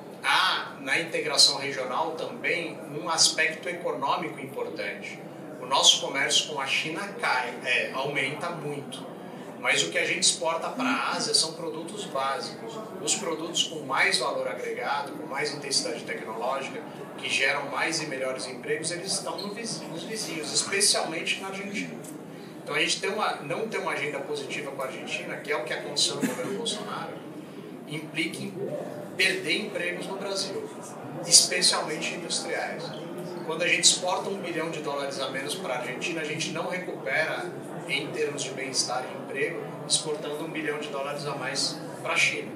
há na integração regional também um aspecto econômico importante. O nosso comércio com a China aumenta muito, mas o que a gente exporta para a Ásia são produtos básicos. Os produtos com mais valor agregado, com mais intensidade tecnológica, que geram mais e melhores empregos, eles estão nos vizinhos, especialmente na Argentina. Então a gente não ter uma agenda positiva com a Argentina, que é o que aconteceu no governo Bolsonaro, implica em perder empregos no Brasil, especialmente industriais. Quando a gente exporta $1 bilhão a menos para a Argentina, a gente não recupera em termos de bem-estar e emprego, exportando $1 bilhão a mais para a China.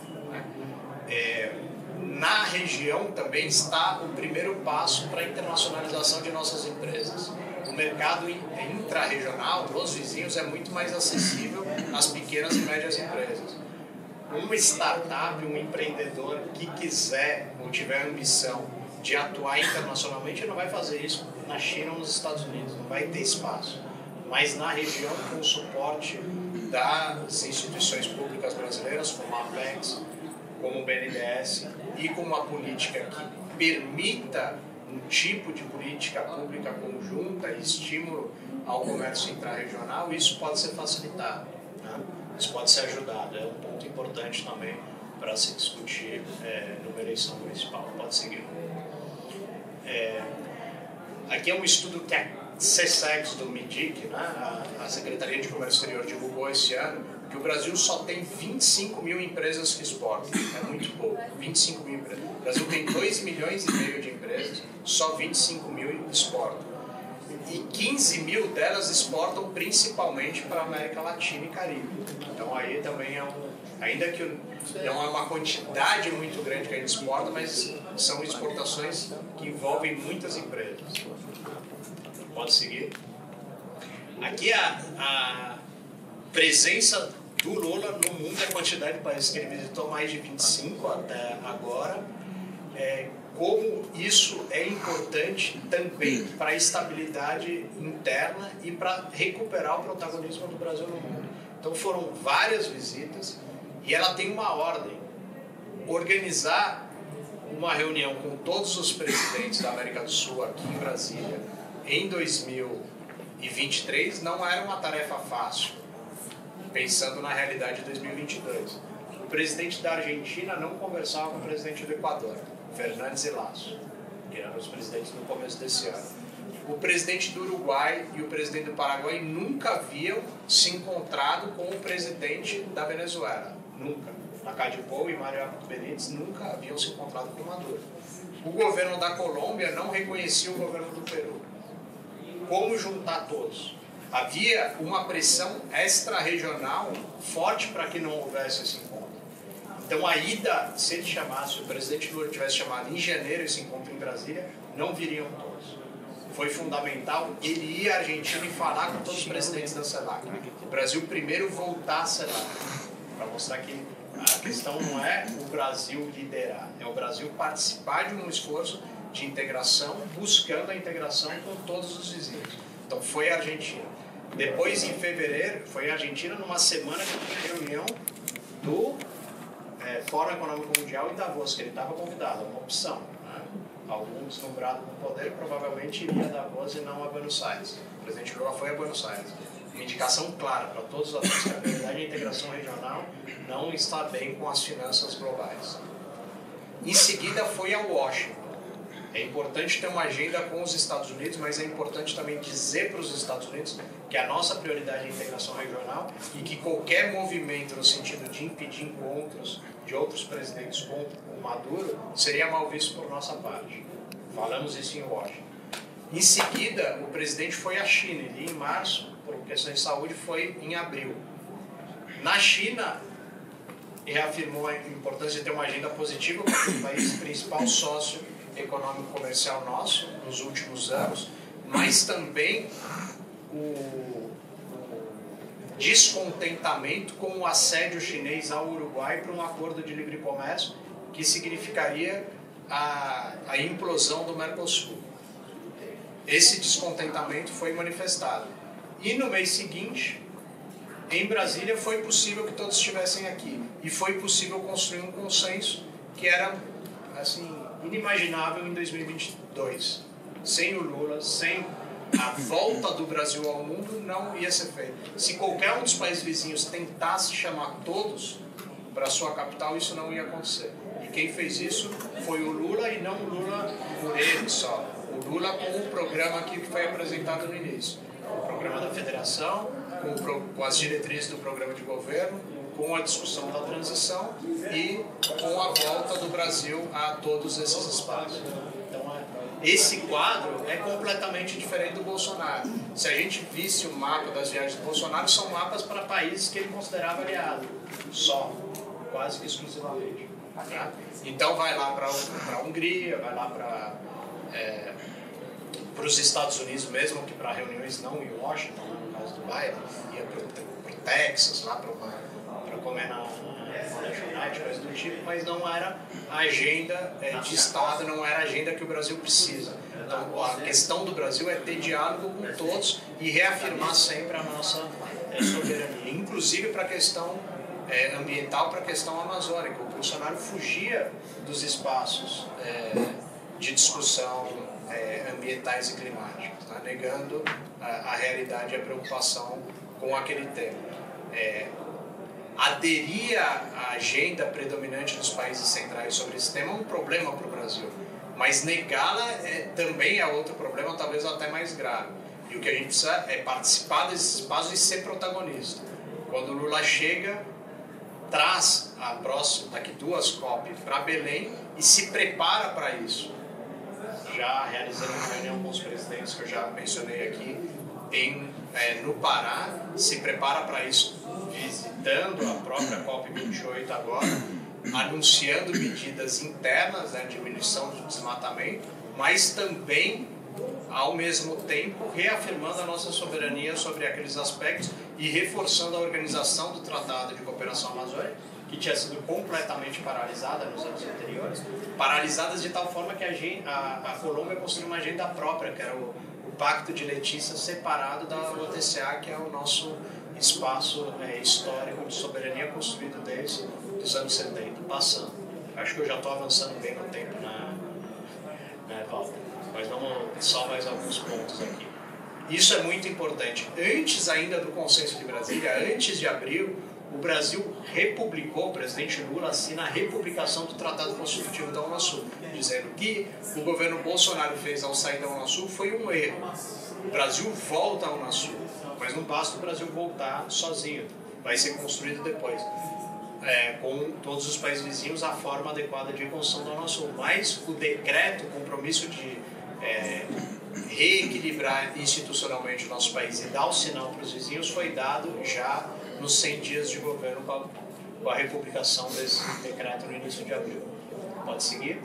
Na região também está o primeiro passo para a internacionalização de nossas empresas. O mercado intra-regional dos vizinhos é muito mais acessível às pequenas e médias empresas. Uma startup, um empreendedor que quiser ou tiver ambição de atuar internacionalmente, não vai fazer isso na China ou nos Estados Unidos, não vai ter espaço. Mas na região, com o suporte das instituições públicas brasileiras, como a Apex, como o BNDES, e com uma política que permita um tipo de política pública conjunta e estímulo ao comércio intrarregional, isso pode ser facilitado, né? Isso pode ser ajudado. É um ponto importante também para se discutir numa eleição municipal. Pode seguir. Aqui é um estudo que a CSEX do MIDIC, né, a Secretaria de Comércio Exterior, divulgou esse ano, que o Brasil só tem 25 mil empresas que exportam. É muito pouco, 25 mil empresas. O Brasil tem 2,5 milhões de empresas, só 25 mil exportam. E 15 mil delas exportam principalmente para a América Latina e Caribe. Então aí também ainda que não é uma quantidade muito grande que a gente exporta, mas são exportações que envolvem muitas empresas. Pode seguir. Aqui a presença do Lula no mundo, a quantidade de países que ele visitou, mais de 25 até agora. Como isso é importante também para a estabilidade interna e para recuperar o protagonismo do Brasil no mundo. Então foram várias visitas e ela tem uma ordem. Organizar uma reunião com todos os presidentes da América do Sul aqui em Brasília em 2023 não era uma tarefa fácil, pensando na realidade de 2022. O presidente da Argentina não conversava com o presidente do Equador, Fernández e Lasso, que eram os presidentes no começo desse ano. o presidente do Uruguai e o presidente do Paraguai nunca haviam se encontrado com o presidente da Venezuela. Nunca. Lacalle Pou e Mario Abdo Benítez nunca haviam se encontrado com Maduro. O governo da Colômbia não reconhecia o governo do Peru. Como juntar todos? Havia uma pressão extra-regional forte para que não houvesse esse encontro. Então a ida, se ele chamasse, o presidente Lula tivesse chamado em janeiro esse encontro em Brasília, não viriam todos. Foi fundamental ele ir à Argentina e falar com todos os presidentes da CELAC. O Brasil primeiro voltar à CELAC, para mostrar que a questão não é o Brasil liderar, é o Brasil participar de um esforço de integração, buscando a integração com todos os vizinhos. Então foi a Argentina. Depois, em fevereiro, foi a Argentina numa semana que tinha reunião do Fórum Econômico Mundial e Davos, que ele estava convidado, uma opção. Né? Algum deslumbrado com o poder provavelmente iria a Davos e não a Buenos Aires. O presidente Lula foi a Buenos Aires. Uma indicação clara para todos os atores que a prioridade da integração regional não está bem com as finanças globais. Em seguida foi a Washington. É importante ter uma agenda com os Estados Unidos, mas é importante também dizer para os Estados Unidos que a nossa prioridade é a integração regional e que qualquer movimento no sentido de impedir encontros de outros presidentes com o Maduro seria mal visto por nossa parte. Falamos isso em Washington. Em seguida, o presidente foi à China, ele em março, por questões de saúde, foi em abril. Na China, reafirmou a importância de ter uma agenda positiva para o país, principal sócio econômico comercial nosso nos últimos anos, mas também o descontentamento com o assédio chinês ao Uruguai para um acordo de livre comércio que significaria a implosão do Mercosul. Esse descontentamento foi manifestado. E no mês seguinte, em Brasília, foi possível que todos estivessem aqui. E foi possível construir um consenso que era assim, inimaginável em 2022. Sem o Lula, sem a volta do Brasil ao mundo, não ia ser feito. Se qualquer um dos países vizinhos tentasse chamar todos para a sua capital, isso não ia acontecer. E quem fez isso foi o Lula, e não o Lula por ele só. O Lula com o programa que foi apresentado no início. O programa da federação, com as diretrizes do programa de governo, com a discussão da transição e com a volta do Brasil a todos esses espaços. Então, esse quadro é completamente diferente do Bolsonaro. Se a gente visse o mapa das viagens do Bolsonaro, são mapas para países que ele considerava aliado, só, quase que exclusivamente. Tá? Então vai lá para a Hungria, vai lá para os Estados Unidos mesmo, que para reuniões não em Washington, no caso do Biden, ia para o Texas, lá para comer na lanchonete, coisa do tipo, mas não era a agenda de Estado, não era a agenda que o Brasil precisa. Então, a questão do Brasil é ter diálogo com todos e reafirmar sempre a nossa soberania, inclusive para a questão ambiental, para a questão amazônica. O Bolsonaro fugia dos espaços de discussão ambientais e climáticos, tá? Negando a realidade e a preocupação com aquele tema. Aderir à agenda predominante dos países centrais sobre esse tema é um problema para o Brasil, mas negá-la também é outro problema, talvez até mais grave. E o que a gente precisa é participar desses espaços e ser protagonista. Quando o Lula chega, traz daqui 2 COP para Belém e se prepara para isso. Já realizando uma reunião com os presidentes que eu já mencionei aqui no Pará, se prepara para isso, visitando a própria COP28 agora, anunciando medidas internas, diminuição do desmatamento, mas também, ao mesmo tempo, reafirmando a nossa soberania sobre aqueles aspectos e reforçando a organização do Tratado de Cooperação Amazônica, que tinha sido completamente paralisada nos anos anteriores, paralisadas de tal forma que a Colômbia construiu uma agenda própria, que era o Pacto de Letícia, separado da OTCA, que é o nosso espaço histórico de soberania construído desde os anos 70, passando. Acho que eu já estou avançando bem no tempo, né, Walter? Mas vamos só mais alguns pontos aqui. Isso é muito importante. Antes ainda do Consenso de Brasília, antes de abril, o Brasil republicou, o presidente Lula assina a republicação do Tratado Constitutivo da Unasul, dizendo que o governo Bolsonaro fez ao sair da Unasul foi um erro. O Brasil volta à Unasul, mas não basta o Brasil voltar sozinho, vai ser construído depois. Com todos os países vizinhos, a forma adequada de reconstrução da Unasul. Mas o decreto, o compromisso de reequilibrar institucionalmente o nosso país e dar o sinal para os vizinhos foi dado já nos 100 dias de governo com a republicação desse decreto no início de abril. Pode seguir?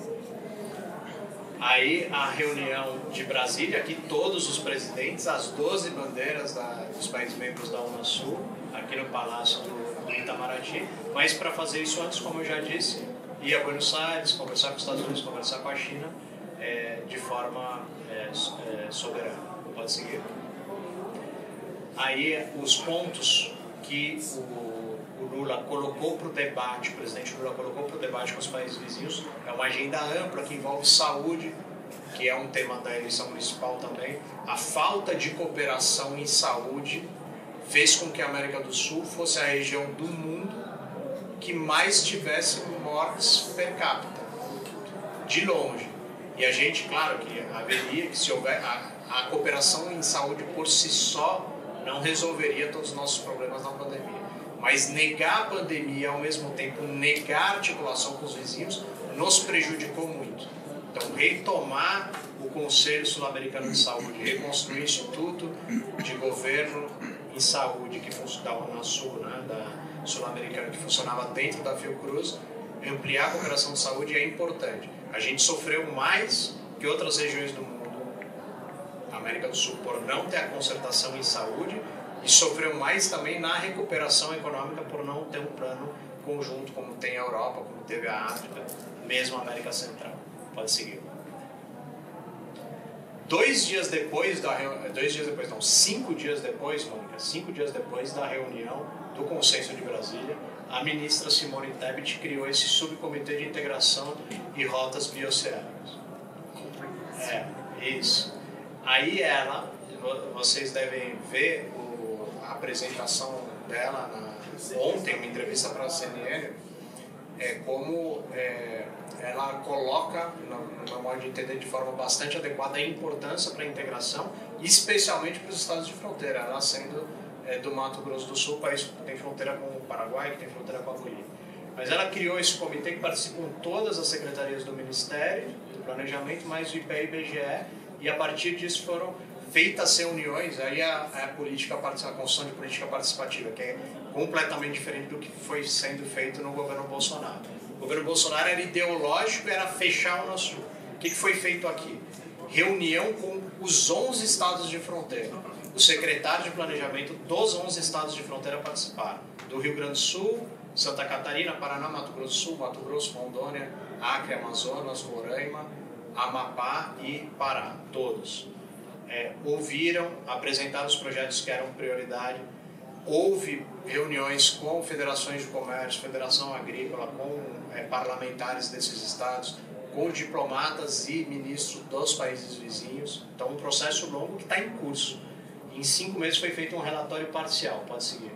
Aí a reunião de Brasília, aqui todos os presidentes, as 12 bandeiras dos países membros da Unasul, aqui no Palácio do Itamaraty, mas para fazer isso antes, como eu já disse, ir a Buenos Aires, conversar com os Estados Unidos, conversar com a China, de forma soberana. Pode seguir? Aí os pontos que o Lula colocou para o debate, o presidente Lula colocou para o debate com os países vizinhos, é uma agenda ampla que envolve saúde, que é um tema da eleição municipal também. A falta de cooperação em saúde fez com que a América do Sul fosse a região do mundo que mais tivesse mortes per capita, de longe. E a gente, claro, que haveria, que se houver, a cooperação em saúde por si só não resolveria todos os nossos problemas na pandemia. Mas negar a pandemia e, ao mesmo tempo, negar a articulação com os vizinhos nos prejudicou muito. Então, retomar o Conselho Sul-Americano de Saúde, reconstruir o Instituto de Governo em Saúde, da Unasul, da Sul-Americana, que funcionava dentro da Fiocruz, ampliar a cooperação de saúde é importante. A gente sofreu mais que outras regiões do mundo, a América do Sul, por não ter a concertação em saúde, e sofreu mais também na recuperação econômica por não ter um plano conjunto como tem a Europa, como teve a África, mesmo a América Central. Pode seguir. 5 dias depois, Mônica, 5 dias depois da reunião do Consenso de Brasília, a ministra Simone Tebet criou esse subcomitê de integração e rotas bioceânicas. Isso. Aí vocês devem ver a apresentação dela ontem, uma entrevista para a CNN, como ela coloca, no meu modo de entender, de forma bastante adequada, a importância para a integração, especialmente para os estados de fronteira, ela sendo do Mato Grosso do Sul, país que tem fronteira com o Paraguai, que tem fronteira com a Bolívia. Mas ela criou esse comitê que participam todas as secretarias do Ministério do Planejamento, mais o IPE e IBGE, e a partir disso foram feitas reuniões, aí a construção de política participativa, que é completamente diferente do que foi sendo feito no governo Bolsonaro. O governo Bolsonaro era ideológico, era fechar a Unasul. O que foi feito aqui? Reunião com os 11 estados de fronteira. Os secretários de planejamento dos 11 estados de fronteira participaram. Do Rio Grande do Sul, Santa Catarina, Paraná, Mato Grosso do Sul, Mato Grosso, Rondônia, Acre, Amazonas, Roraima, Amapá e Pará. Todos. Ouviram, apresentaram os projetos que eram prioridade. Houve reuniões com federações de comércio, federação agrícola, com parlamentares desses estados, com diplomatas e ministros dos países vizinhos. Então, um processo longo que está em curso. Em 5 meses foi feito um relatório parcial, pode seguir,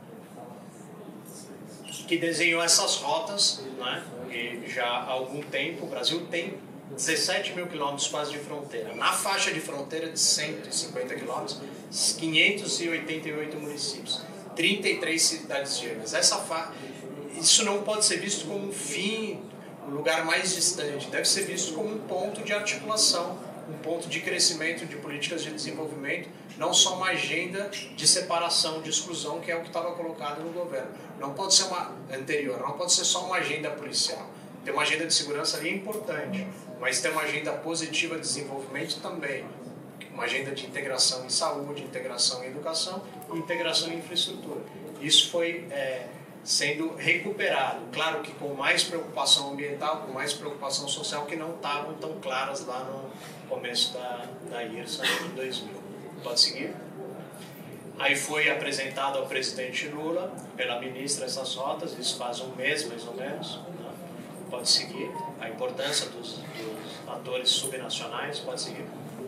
que desenhou essas rotas, né? E já há algum tempo o Brasil tem 17 mil quilômetros quase de fronteira. Na faixa de fronteira de 150 quilômetros, 588 municípios, 33 cidades gêmeas. Isso não pode ser visto como um fim, um lugar mais distante. Deve ser visto como um ponto de articulação, um ponto de crescimento de políticas de desenvolvimento, não só uma agenda de separação, de exclusão, que é o que estava colocado no governo. Não pode ser não pode ser só uma agenda policial. Ter uma agenda de segurança ali é importante, mas ter uma agenda positiva de desenvolvimento também. Uma agenda de integração em saúde, integração em educação e integração em infraestrutura. Isso foi sendo recuperado, claro que com mais preocupação ambiental, com mais preocupação social, que não estavam tão claras lá no começo da IRSA em 2000. Pode seguir? Aí foi apresentado ao presidente Lula, pela ministra, essas rotas, isso faz um mês mais ou menos. Né? Pode seguir. A importância dos atores subnacionais, pode seguir.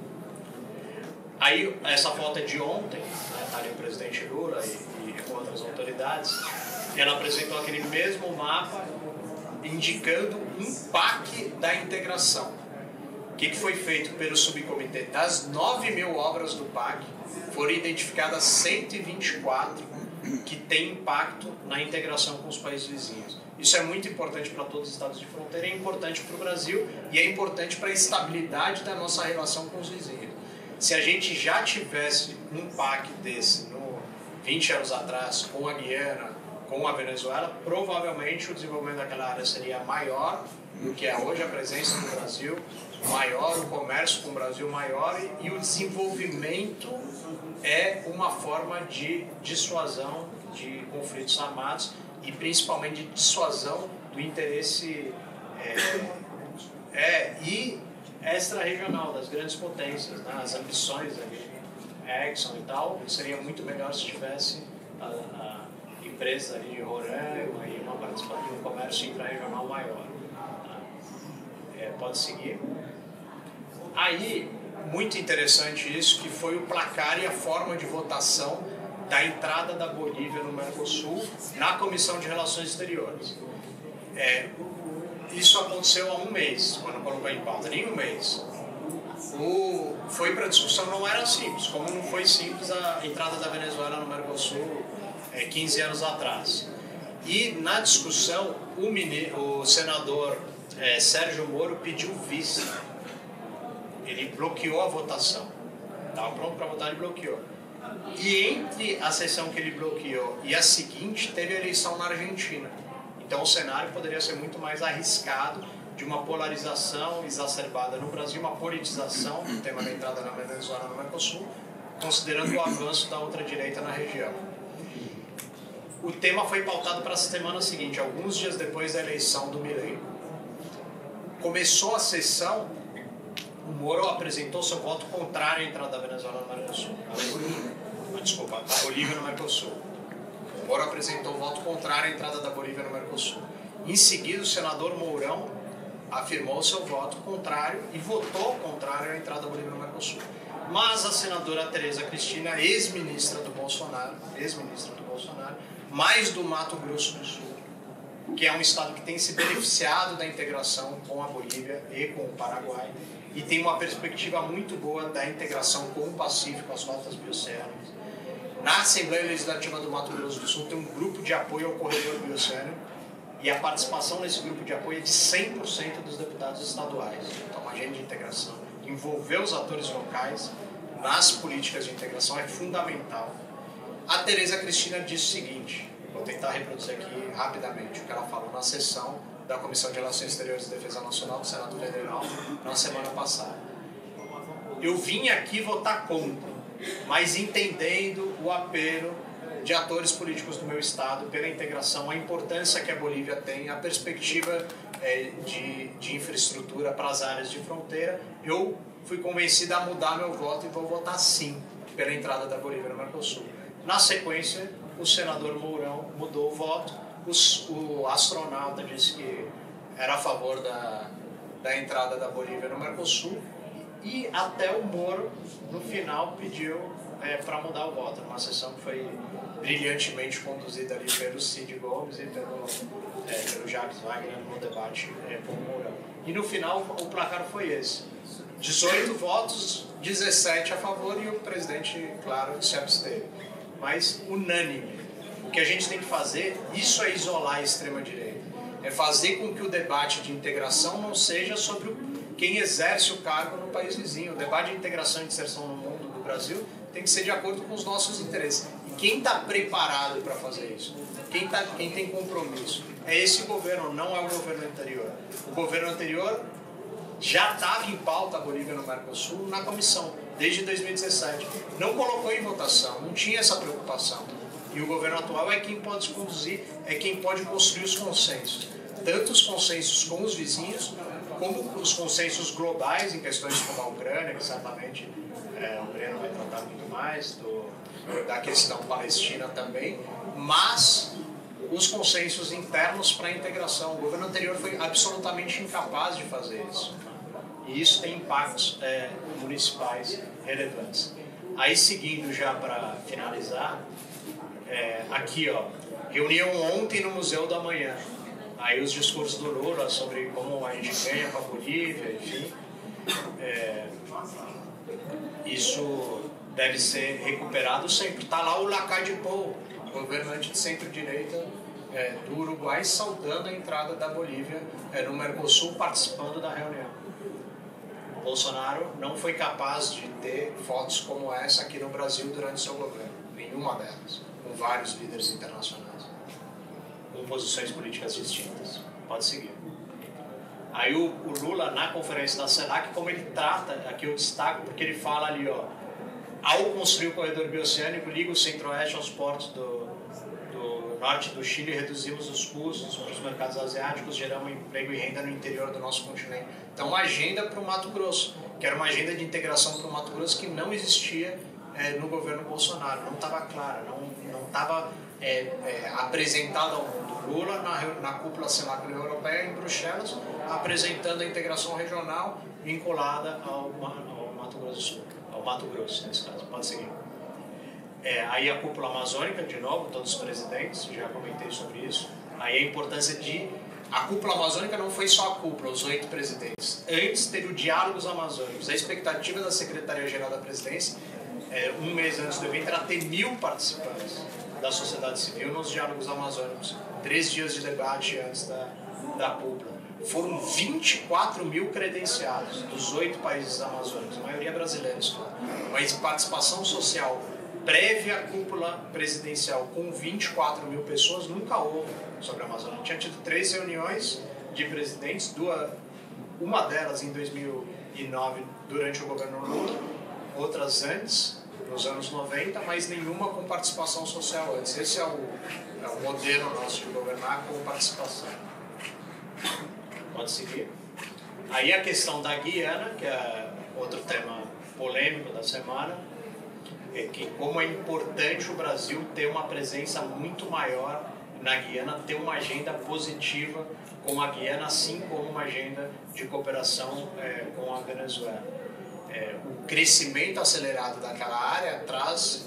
Aí, essa foto é de ontem, né? Tá ali o presidente Lula e com outras autoridades. ela apresentou aquele mesmo mapa indicando um PAC da integração. O que foi feito pelo subcomitê? Das 9.000 obras do PAC, foram identificadas 124 que têm impacto na integração com os países vizinhos. Isso é muito importante para todos os estados de fronteira, é importante para o Brasil e é importante para a estabilidade da nossa relação com os vizinhos. Se a gente já tivesse um PAC desse 20 anos atrás com a Guiana, com a Venezuela, provavelmente o desenvolvimento daquela área seria maior do que é hoje, a presença do Brasil maior, o comércio com o Brasil maior e o desenvolvimento é uma forma de dissuasão de conflitos armados e principalmente de dissuasão do interesse e extra-regional das grandes potências, né? As ambições ali, Exxon e tal, seria muito melhor se tivesse a empresa ali de Roraima e uma participação de um comércio intra-regional maior. Pode seguir. Aí, muito interessante isso, que foi o placar e a forma de votação da entrada da Bolívia no Mercosul na Comissão de Relações Exteriores. Isso aconteceu há um mês, quando colocou em pauta, nem um mês. Foi para discussão, não era simples, como não foi simples a entrada da Venezuela no Mercosul 15 anos atrás. E na discussão, o senador Sérgio Moro pediu vice. Ele bloqueou a votação. Estava pronto para votar, ele bloqueou. E entre a sessão que ele bloqueou e a seguinte, teve a eleição na Argentina. Então o cenário poderia ser muito mais arriscado de uma polarização exacerbada no Brasil, uma politização do tema da entrada na Venezuela no Mercosul, considerando o avanço da ultradireita na região. O tema foi pautado para a semana seguinte, alguns dias depois da eleição do Milei. Começou a sessão, o Moro apresentou seu voto contrário à entrada da Venezuela no Mercosul. Da Bolívia no Mercosul. O Moro apresentou o voto contrário à entrada da Bolívia no Mercosul. Em seguida, o senador Mourão afirmou seu voto contrário e votou contrário à entrada da Bolívia no Mercosul. Mas a senadora Tereza Cristina, ex-ministra do Bolsonaro, mais do Mato Grosso do Sul, que é um estado que tem se beneficiado da integração com a Bolívia e com o Paraguai, e tem uma perspectiva muito boa da integração com o Pacífico, as rotas bioceânicas. Na Assembleia Legislativa do Mato Grosso do Sul tem um grupo de apoio ao corredor bioceânico, e a participação nesse grupo de apoio é de 100% dos deputados estaduais. Então, uma agenda de integração, envolver os atores locais nas políticas de integração é fundamental. A Tereza Cristina disse o seguinte, vou tentar reproduzir aqui rapidamente o que ela falou na sessão da Comissão de Relações Exteriores e Defesa Nacional do Senado Federal na semana passada. Eu vim aqui votar contra, mas entendendo o apelo de atores políticos do meu estado pela integração, a importância que a Bolívia tem, a perspectiva de infraestrutura para as áreas de fronteira, eu fui convencido a mudar meu voto e vou votar sim pela entrada da Bolívia no Mercosul. Na sequência, o senador Mourão mudou o voto, o astronauta disse que era a favor da entrada da Bolívia no Mercosul e até o Moro, no final, pediu para mudar o voto, numa sessão que foi brilhantemente conduzida ali pelo Cid Gomes e pelo Jacques Wagner no debate com o Mourão. E no final o placar foi esse: 18 votos, 17 a favor e o presidente, claro, se absteve. Mas unânime. O que a gente tem que fazer, isso é isolar a extrema-direita. É fazer com que o debate de integração não seja sobre quem exerce o cargo no país vizinho. O debate de integração e inserção no mundo do Brasil tem que ser de acordo com os nossos interesses. E quem está preparado para fazer isso? Quem tem compromisso? É esse governo, não é o governo anterior. O governo anterior já estava em pauta a Bolívia no Mercosul na comissão, desde 2017. Não colocou em votação, não tinha essa preocupação. E o governo atual é quem pode conduzir, é quem pode construir os consensos. Tanto os consensos com os vizinhos, como os consensos globais em questões como a Ucrânia, que certamente o Breno vai tratar muito mais, da questão palestina também, mas os consensos internos para a integração. O governo anterior foi absolutamente incapaz de fazer isso. E isso tem impactos municipais relevantes. Aí, seguindo já para finalizar, aqui, Reunião ontem no Museu do Amanhã. Aí os discursos do Lula sobre como a gente ganha com a Bolívia, enfim. Isso deve ser recuperado sempre. Está lá o Lacay de Pou, governante de centro-direita do Uruguai, saudando a entrada da Bolívia no Mercosul, participando da reunião. Bolsonaro não foi capaz de ter fotos como essa aqui no Brasil durante seu governo, nenhuma delas, com vários líderes internacionais, com posições políticas distintas. Pode seguir. Aí o Lula, na conferência da CELAC, como ele trata, aqui eu destaco, porque ele fala ali, ó, ao construir o corredor bioceânico, liga o centro-oeste aos portos do norte do Chile, reduzimos os custos para os mercados asiáticos, geramos emprego e renda no interior do nosso continente. Então, uma agenda para o Mato Grosso, que era uma agenda de integração para o Mato Grosso que não existia no governo Bolsonaro, não estava clara, não estava apresentada ao mundo. Lula, na cúpula CELAC União Europeia, em Bruxelas, apresentando a integração regional vinculada ao Mato Grosso do Sul, ao Mato Grosso, nesse caso. Pode seguir. Aí a cúpula amazônica, de novo, todos os presidentes, já comentei sobre isso. Aí a importância de... A cúpula amazônica não foi só a cúpula, os 8 presidentes. Antes teve o Diálogos Amazônicos. A expectativa da Secretaria-Geral da Presidência, um mês antes do evento, era ter 1.000 participantes da sociedade civil nos Diálogos Amazônicos. 3 dias de debate antes da cúpula. Foram 24 mil credenciados dos 8 países amazônicos, a maioria brasileiros, claro. Mas participação social prévia à cúpula presidencial com 24 mil pessoas nunca houve sobre a Amazônia. Tinha tido 3 reuniões de presidentes, uma delas em 2009 durante o governo Lula, outras antes, nos anos 90, mas nenhuma com participação social antes. Esse é o modelo nosso de governar com participação. Pode seguir. Aí a questão da Guiana, que é outro tema polêmico da semana, é que como é importante o Brasil ter uma presença muito maior na Guiana, ter uma agenda positiva com a Guiana, assim como uma agenda de cooperação com a Venezuela. O crescimento acelerado daquela área traz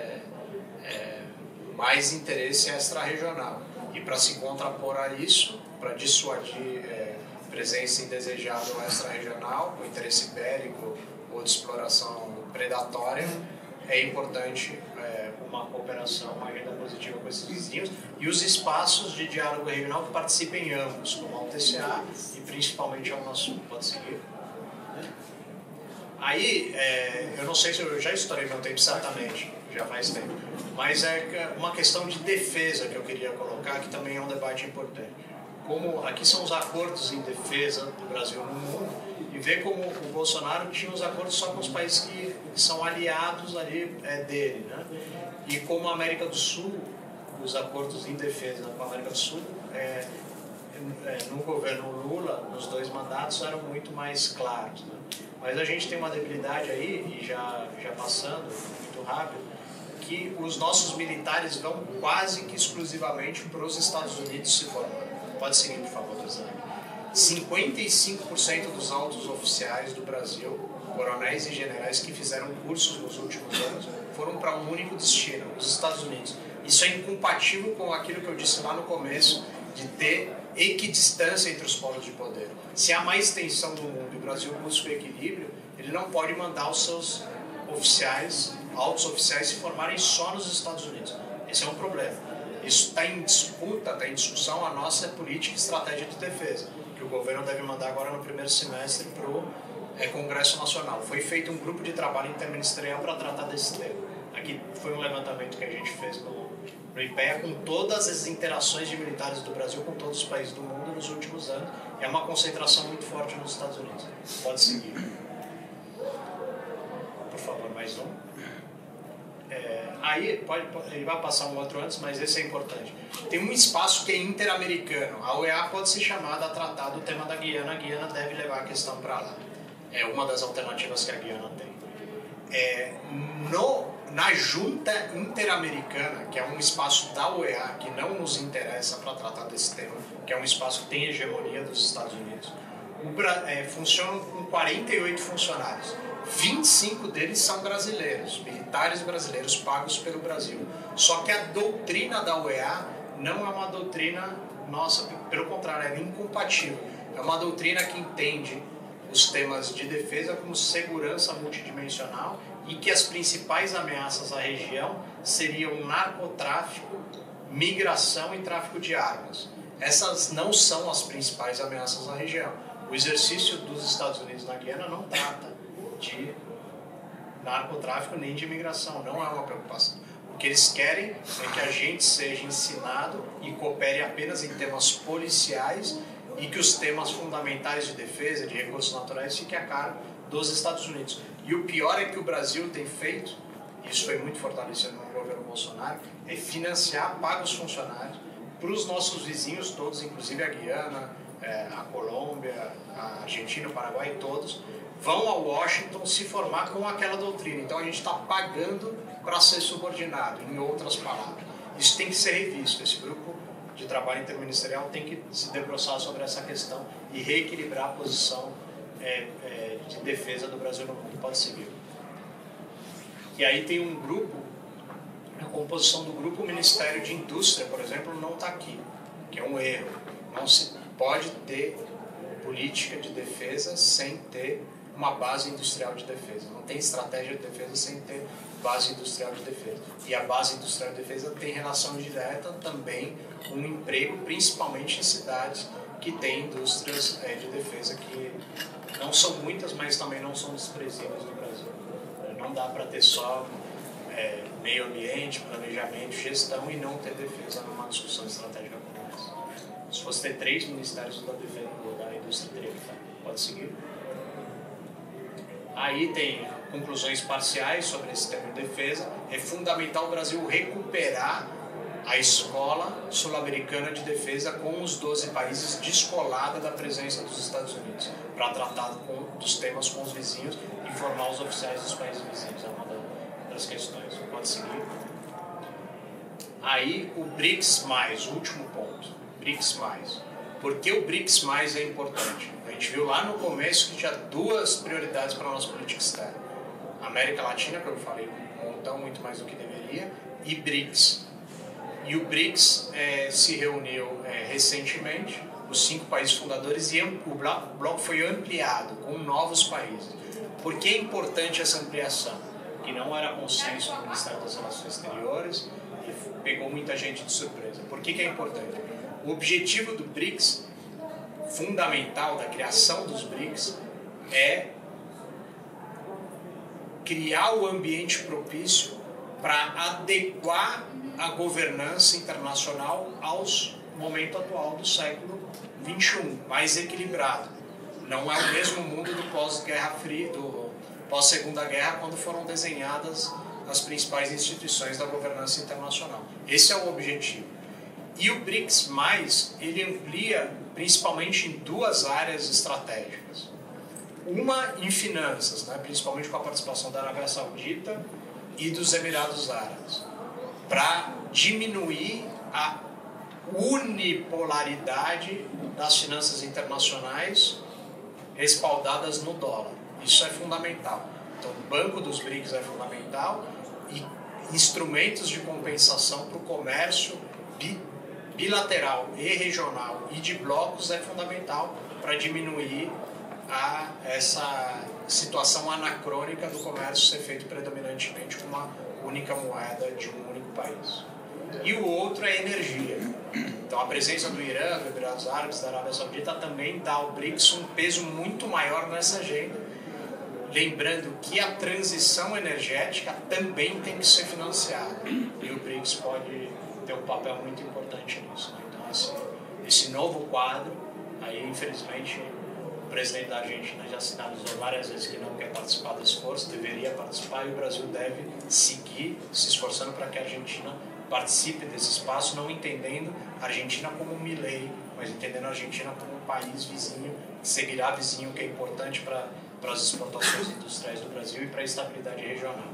mais interesse extra-regional. E para se contrapor a isso, para dissuadir presença indesejada extra-regional, com interesse bélico ou de exploração predatória, é importante uma cooperação, uma agenda positiva com esses vizinhos e os espaços de diálogo regional que participem em ambos, como ao TCA e principalmente ao nosso. Pode seguir. Aí, eu não sei se eu já estourei meu tempo exatamente, já faz tempo, mas é uma questão de defesa que eu queria colocar, que também é um debate importante. Como aqui são os acordos em defesa do Brasil no mundo, e ver como o Bolsonaro tinha os acordos só com os países que são aliados ali dele, né? E como a América do Sul, os acordos em defesa com a América do Sul, no governo Lula, nos 2 mandatos, eram muito mais claros, né? Mas a gente tem uma debilidade aí, e já passando muito rápido, que os nossos militares vão quase que exclusivamente para os Estados Unidos se formando. Pode seguir, por favor, Dozane. 55% dos altos oficiais do Brasil, coronéis e generais que fizeram cursos nos últimos anos, foram para um único destino, os Estados Unidos. Isso é incompatível com aquilo que eu disse lá no começo, de ter equidistância entre os polos de poder. Se há mais tensão no mundo e o Brasil busca o equilíbrio, ele não pode mandar os seus oficiais, altos oficiais, se formarem só nos Estados Unidos. Esse é um problema. Isso está em disputa, está em discussão a nossa política e estratégia de defesa, que o governo deve mandar agora no primeiro semestre para o Congresso Nacional. Foi feito um grupo de trabalho interministerial para tratar desse tema. Aqui foi um levantamento que a gente fez no IPEA com todas as interações de militares do Brasil com todos os países do mundo nos últimos anos. É uma concentração muito forte nos Estados Unidos. Pode seguir. Por favor, mais um. Aí ele vai passar um outro antes, mas esse é importante. Tem um espaço que é interamericano. A OEA pode ser chamada a tratar do tema da Guiana. A Guiana deve levar a questão para lá. É uma das alternativas que a Guiana tem. Na Junta Interamericana, que é um espaço da OEA que não nos interessa para tratar desse tema, que é um espaço que tem hegemonia dos Estados Unidos, funciona com 48 funcionários. 25 deles são brasileiros, militares brasileiros pagos pelo Brasil. Só que a doutrina da OEA não é uma doutrina nossa, pelo contrário, é incompatível. É uma doutrina que entende os temas de defesa como segurança multidimensional e que as principais ameaças à região seriam narcotráfico, migração e tráfico de armas. Essas não são as principais ameaças à região. O exercício dos Estados Unidos na Guiana não trata de narcotráfico nem de imigração, não é uma preocupação. O que eles querem é que a gente seja ensinado e coopere apenas em temas policiais e que os temas fundamentais de defesa, de recursos naturais, fiquem a cargo dos Estados Unidos. E o pior é que o Brasil tem feito, isso foi muito fortalecido no governo Bolsonaro, é financiar, paga os funcionários para os nossos vizinhos todos, inclusive a Guiana, a Colômbia, a Argentina, o Paraguai, todos, vão a Washington se formar com aquela doutrina. Então a gente está pagando para ser subordinado, em outras palavras. Isso tem que ser revisto. Esse grupo de trabalho interministerial tem que se debruçar sobre essa questão e reequilibrar a posição de defesa do Brasil no mundo. Pode seguir. E aí tem um grupo, a composição do grupo, o Ministério de Indústria, por exemplo, não está aqui, que é um erro. Não se pode ter política de defesa sem ter uma base industrial de defesa. Não tem estratégia de defesa sem ter base industrial de defesa. E a base industrial de defesa tem relação direta também com o emprego, principalmente em cidades que têm indústrias de defesa, que não são muitas, mas também não são desprezíveis no Brasil. Não dá para ter só meio ambiente, planejamento, gestão e não ter defesa numa discussão estratégica como essa. Se fosse ter 3 ministérios da defesa ou da indústria, teria que estar. Pode seguir. Aí tem conclusões parciais sobre esse tema de defesa. É fundamental o Brasil recuperar a escola sul-americana de defesa com os 12 países descolada da presença dos Estados Unidos, para tratar dos temas com os vizinhos e formar os oficiais dos países vizinhos. É uma das questões. Pode seguir. Aí o BRICS+, o último ponto. BRICS+. Por que o BRICS+ é importante? A gente viu lá no começo que tinha 2 prioridades para a nossa política externa. América Latina, que eu falei um montão, muito mais do que deveria, e BRICS. E o BRICS se reuniu recentemente, os 5 países fundadores, e o bloco foi ampliado com novos países. Por que é importante essa ampliação? Que não era consenso no Ministério das Relações Exteriores e pegou muita gente de surpresa. Por que é importante? O objetivo do BRICS, fundamental da criação dos BRICS, é criar o ambiente propício para adequar a governança internacional ao momento atual do século XXI, mais equilibrado. Não é o mesmo mundo do pós-Guerra Fria, do pós-Segunda Guerra, quando foram desenhadas as principais instituições da governança internacional. Esse é o objetivo. E o BRICS+, ele amplia principalmente em 2 áreas estratégicas. Uma em finanças, né, principalmente com a participação da Arábia Saudita e dos Emirados Árabes, para diminuir a unipolaridade das finanças internacionais respaldadas no dólar. Isso é fundamental. Então, o Banco dos BRICS é fundamental e instrumentos de compensação para o comércio bilateral e regional e de blocos é fundamental para diminuir essa situação anacrônica do comércio ser feito predominantemente com uma única moeda de um único país. E o outro é energia. Então a presença do Irã, dos Emirados Árabes, da Arábia Saudita também dá ao BRICS um peso muito maior nessa agenda, lembrando que a transição energética também tem que ser financiada e o BRICS pode ter um papel muito importante nisso. Então esse novo quadro, aí infelizmente o presidente da Argentina já sinalizou várias vezes que não quer participar do esforço, deveria participar, e o Brasil deve seguir se esforçando para que a Argentina participe desse espaço, não entendendo a Argentina como um Milei, mas entendendo a Argentina como um país vizinho, que seguirá vizinho, que é importante para as exportações industriais do Brasil e para a estabilidade regional.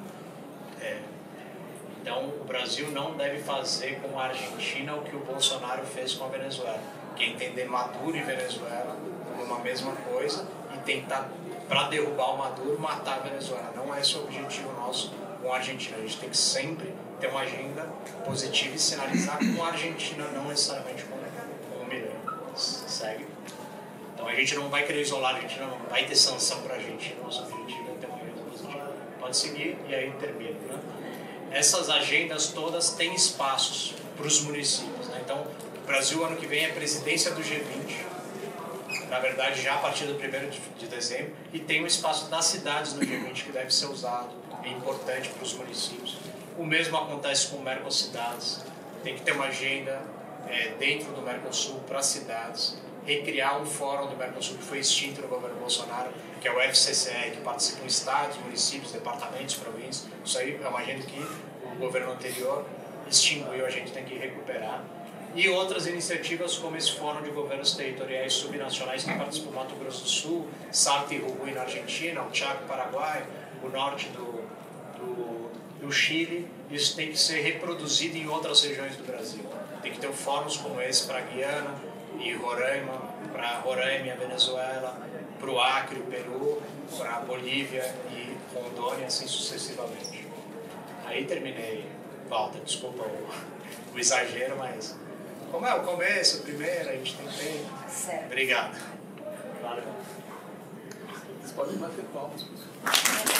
Então, o Brasil não deve fazer com a Argentina o que o Bolsonaro fez com a Venezuela, que é entender Maduro e Venezuela como uma mesma coisa e tentar, para derrubar o Maduro, matar a Venezuela. Não é esse o objetivo nosso com a Argentina. A gente tem que sempre ter uma agenda positiva e sinalizar com a Argentina, não necessariamente com o Milei. Segue. Então a gente não vai querer isolar a Argentina, não vai ter sanção para a Argentina. Nosso objetivo é ter uma agenda positiva. Pode seguir e aí termina. Né? Essas agendas todas têm espaços para os municípios. Né? Então, o Brasil, ano que vem, é presidência do G20. Na verdade, já a partir do 1º de dezembro, e tem um espaço das cidades no G20 que deve ser usado, é importante para os municípios. O mesmo acontece com o Mercocidades, tem que ter uma agenda dentro do Mercosul para as cidades, recriar um fórum do Mercosul que foi extinto no governo Bolsonaro, que é o FCCE, que participam estados, municípios, departamentos, províncias. Isso aí é uma agenda que o governo anterior extinguiu, a gente tem que recuperar. E outras iniciativas como esse Fórum de Governos Territoriais Subnacionais que participa do Mato Grosso do Sul, Salta e Jujuy na Argentina, o Chaco, Paraguai, o norte do Chile. Isso tem que ser reproduzido em outras regiões do Brasil. Tem que ter fóruns como esse para Guiana e Roraima, para Roraima e a Venezuela, para o Acre, o Peru, para a Bolívia e Rondônia, assim sucessivamente. Aí terminei. Walter, desculpa o exagero, mas... Como é o começo, primeiro, a gente tem tempo. Certo. Obrigado. Valeu. Vocês podem bater palmas.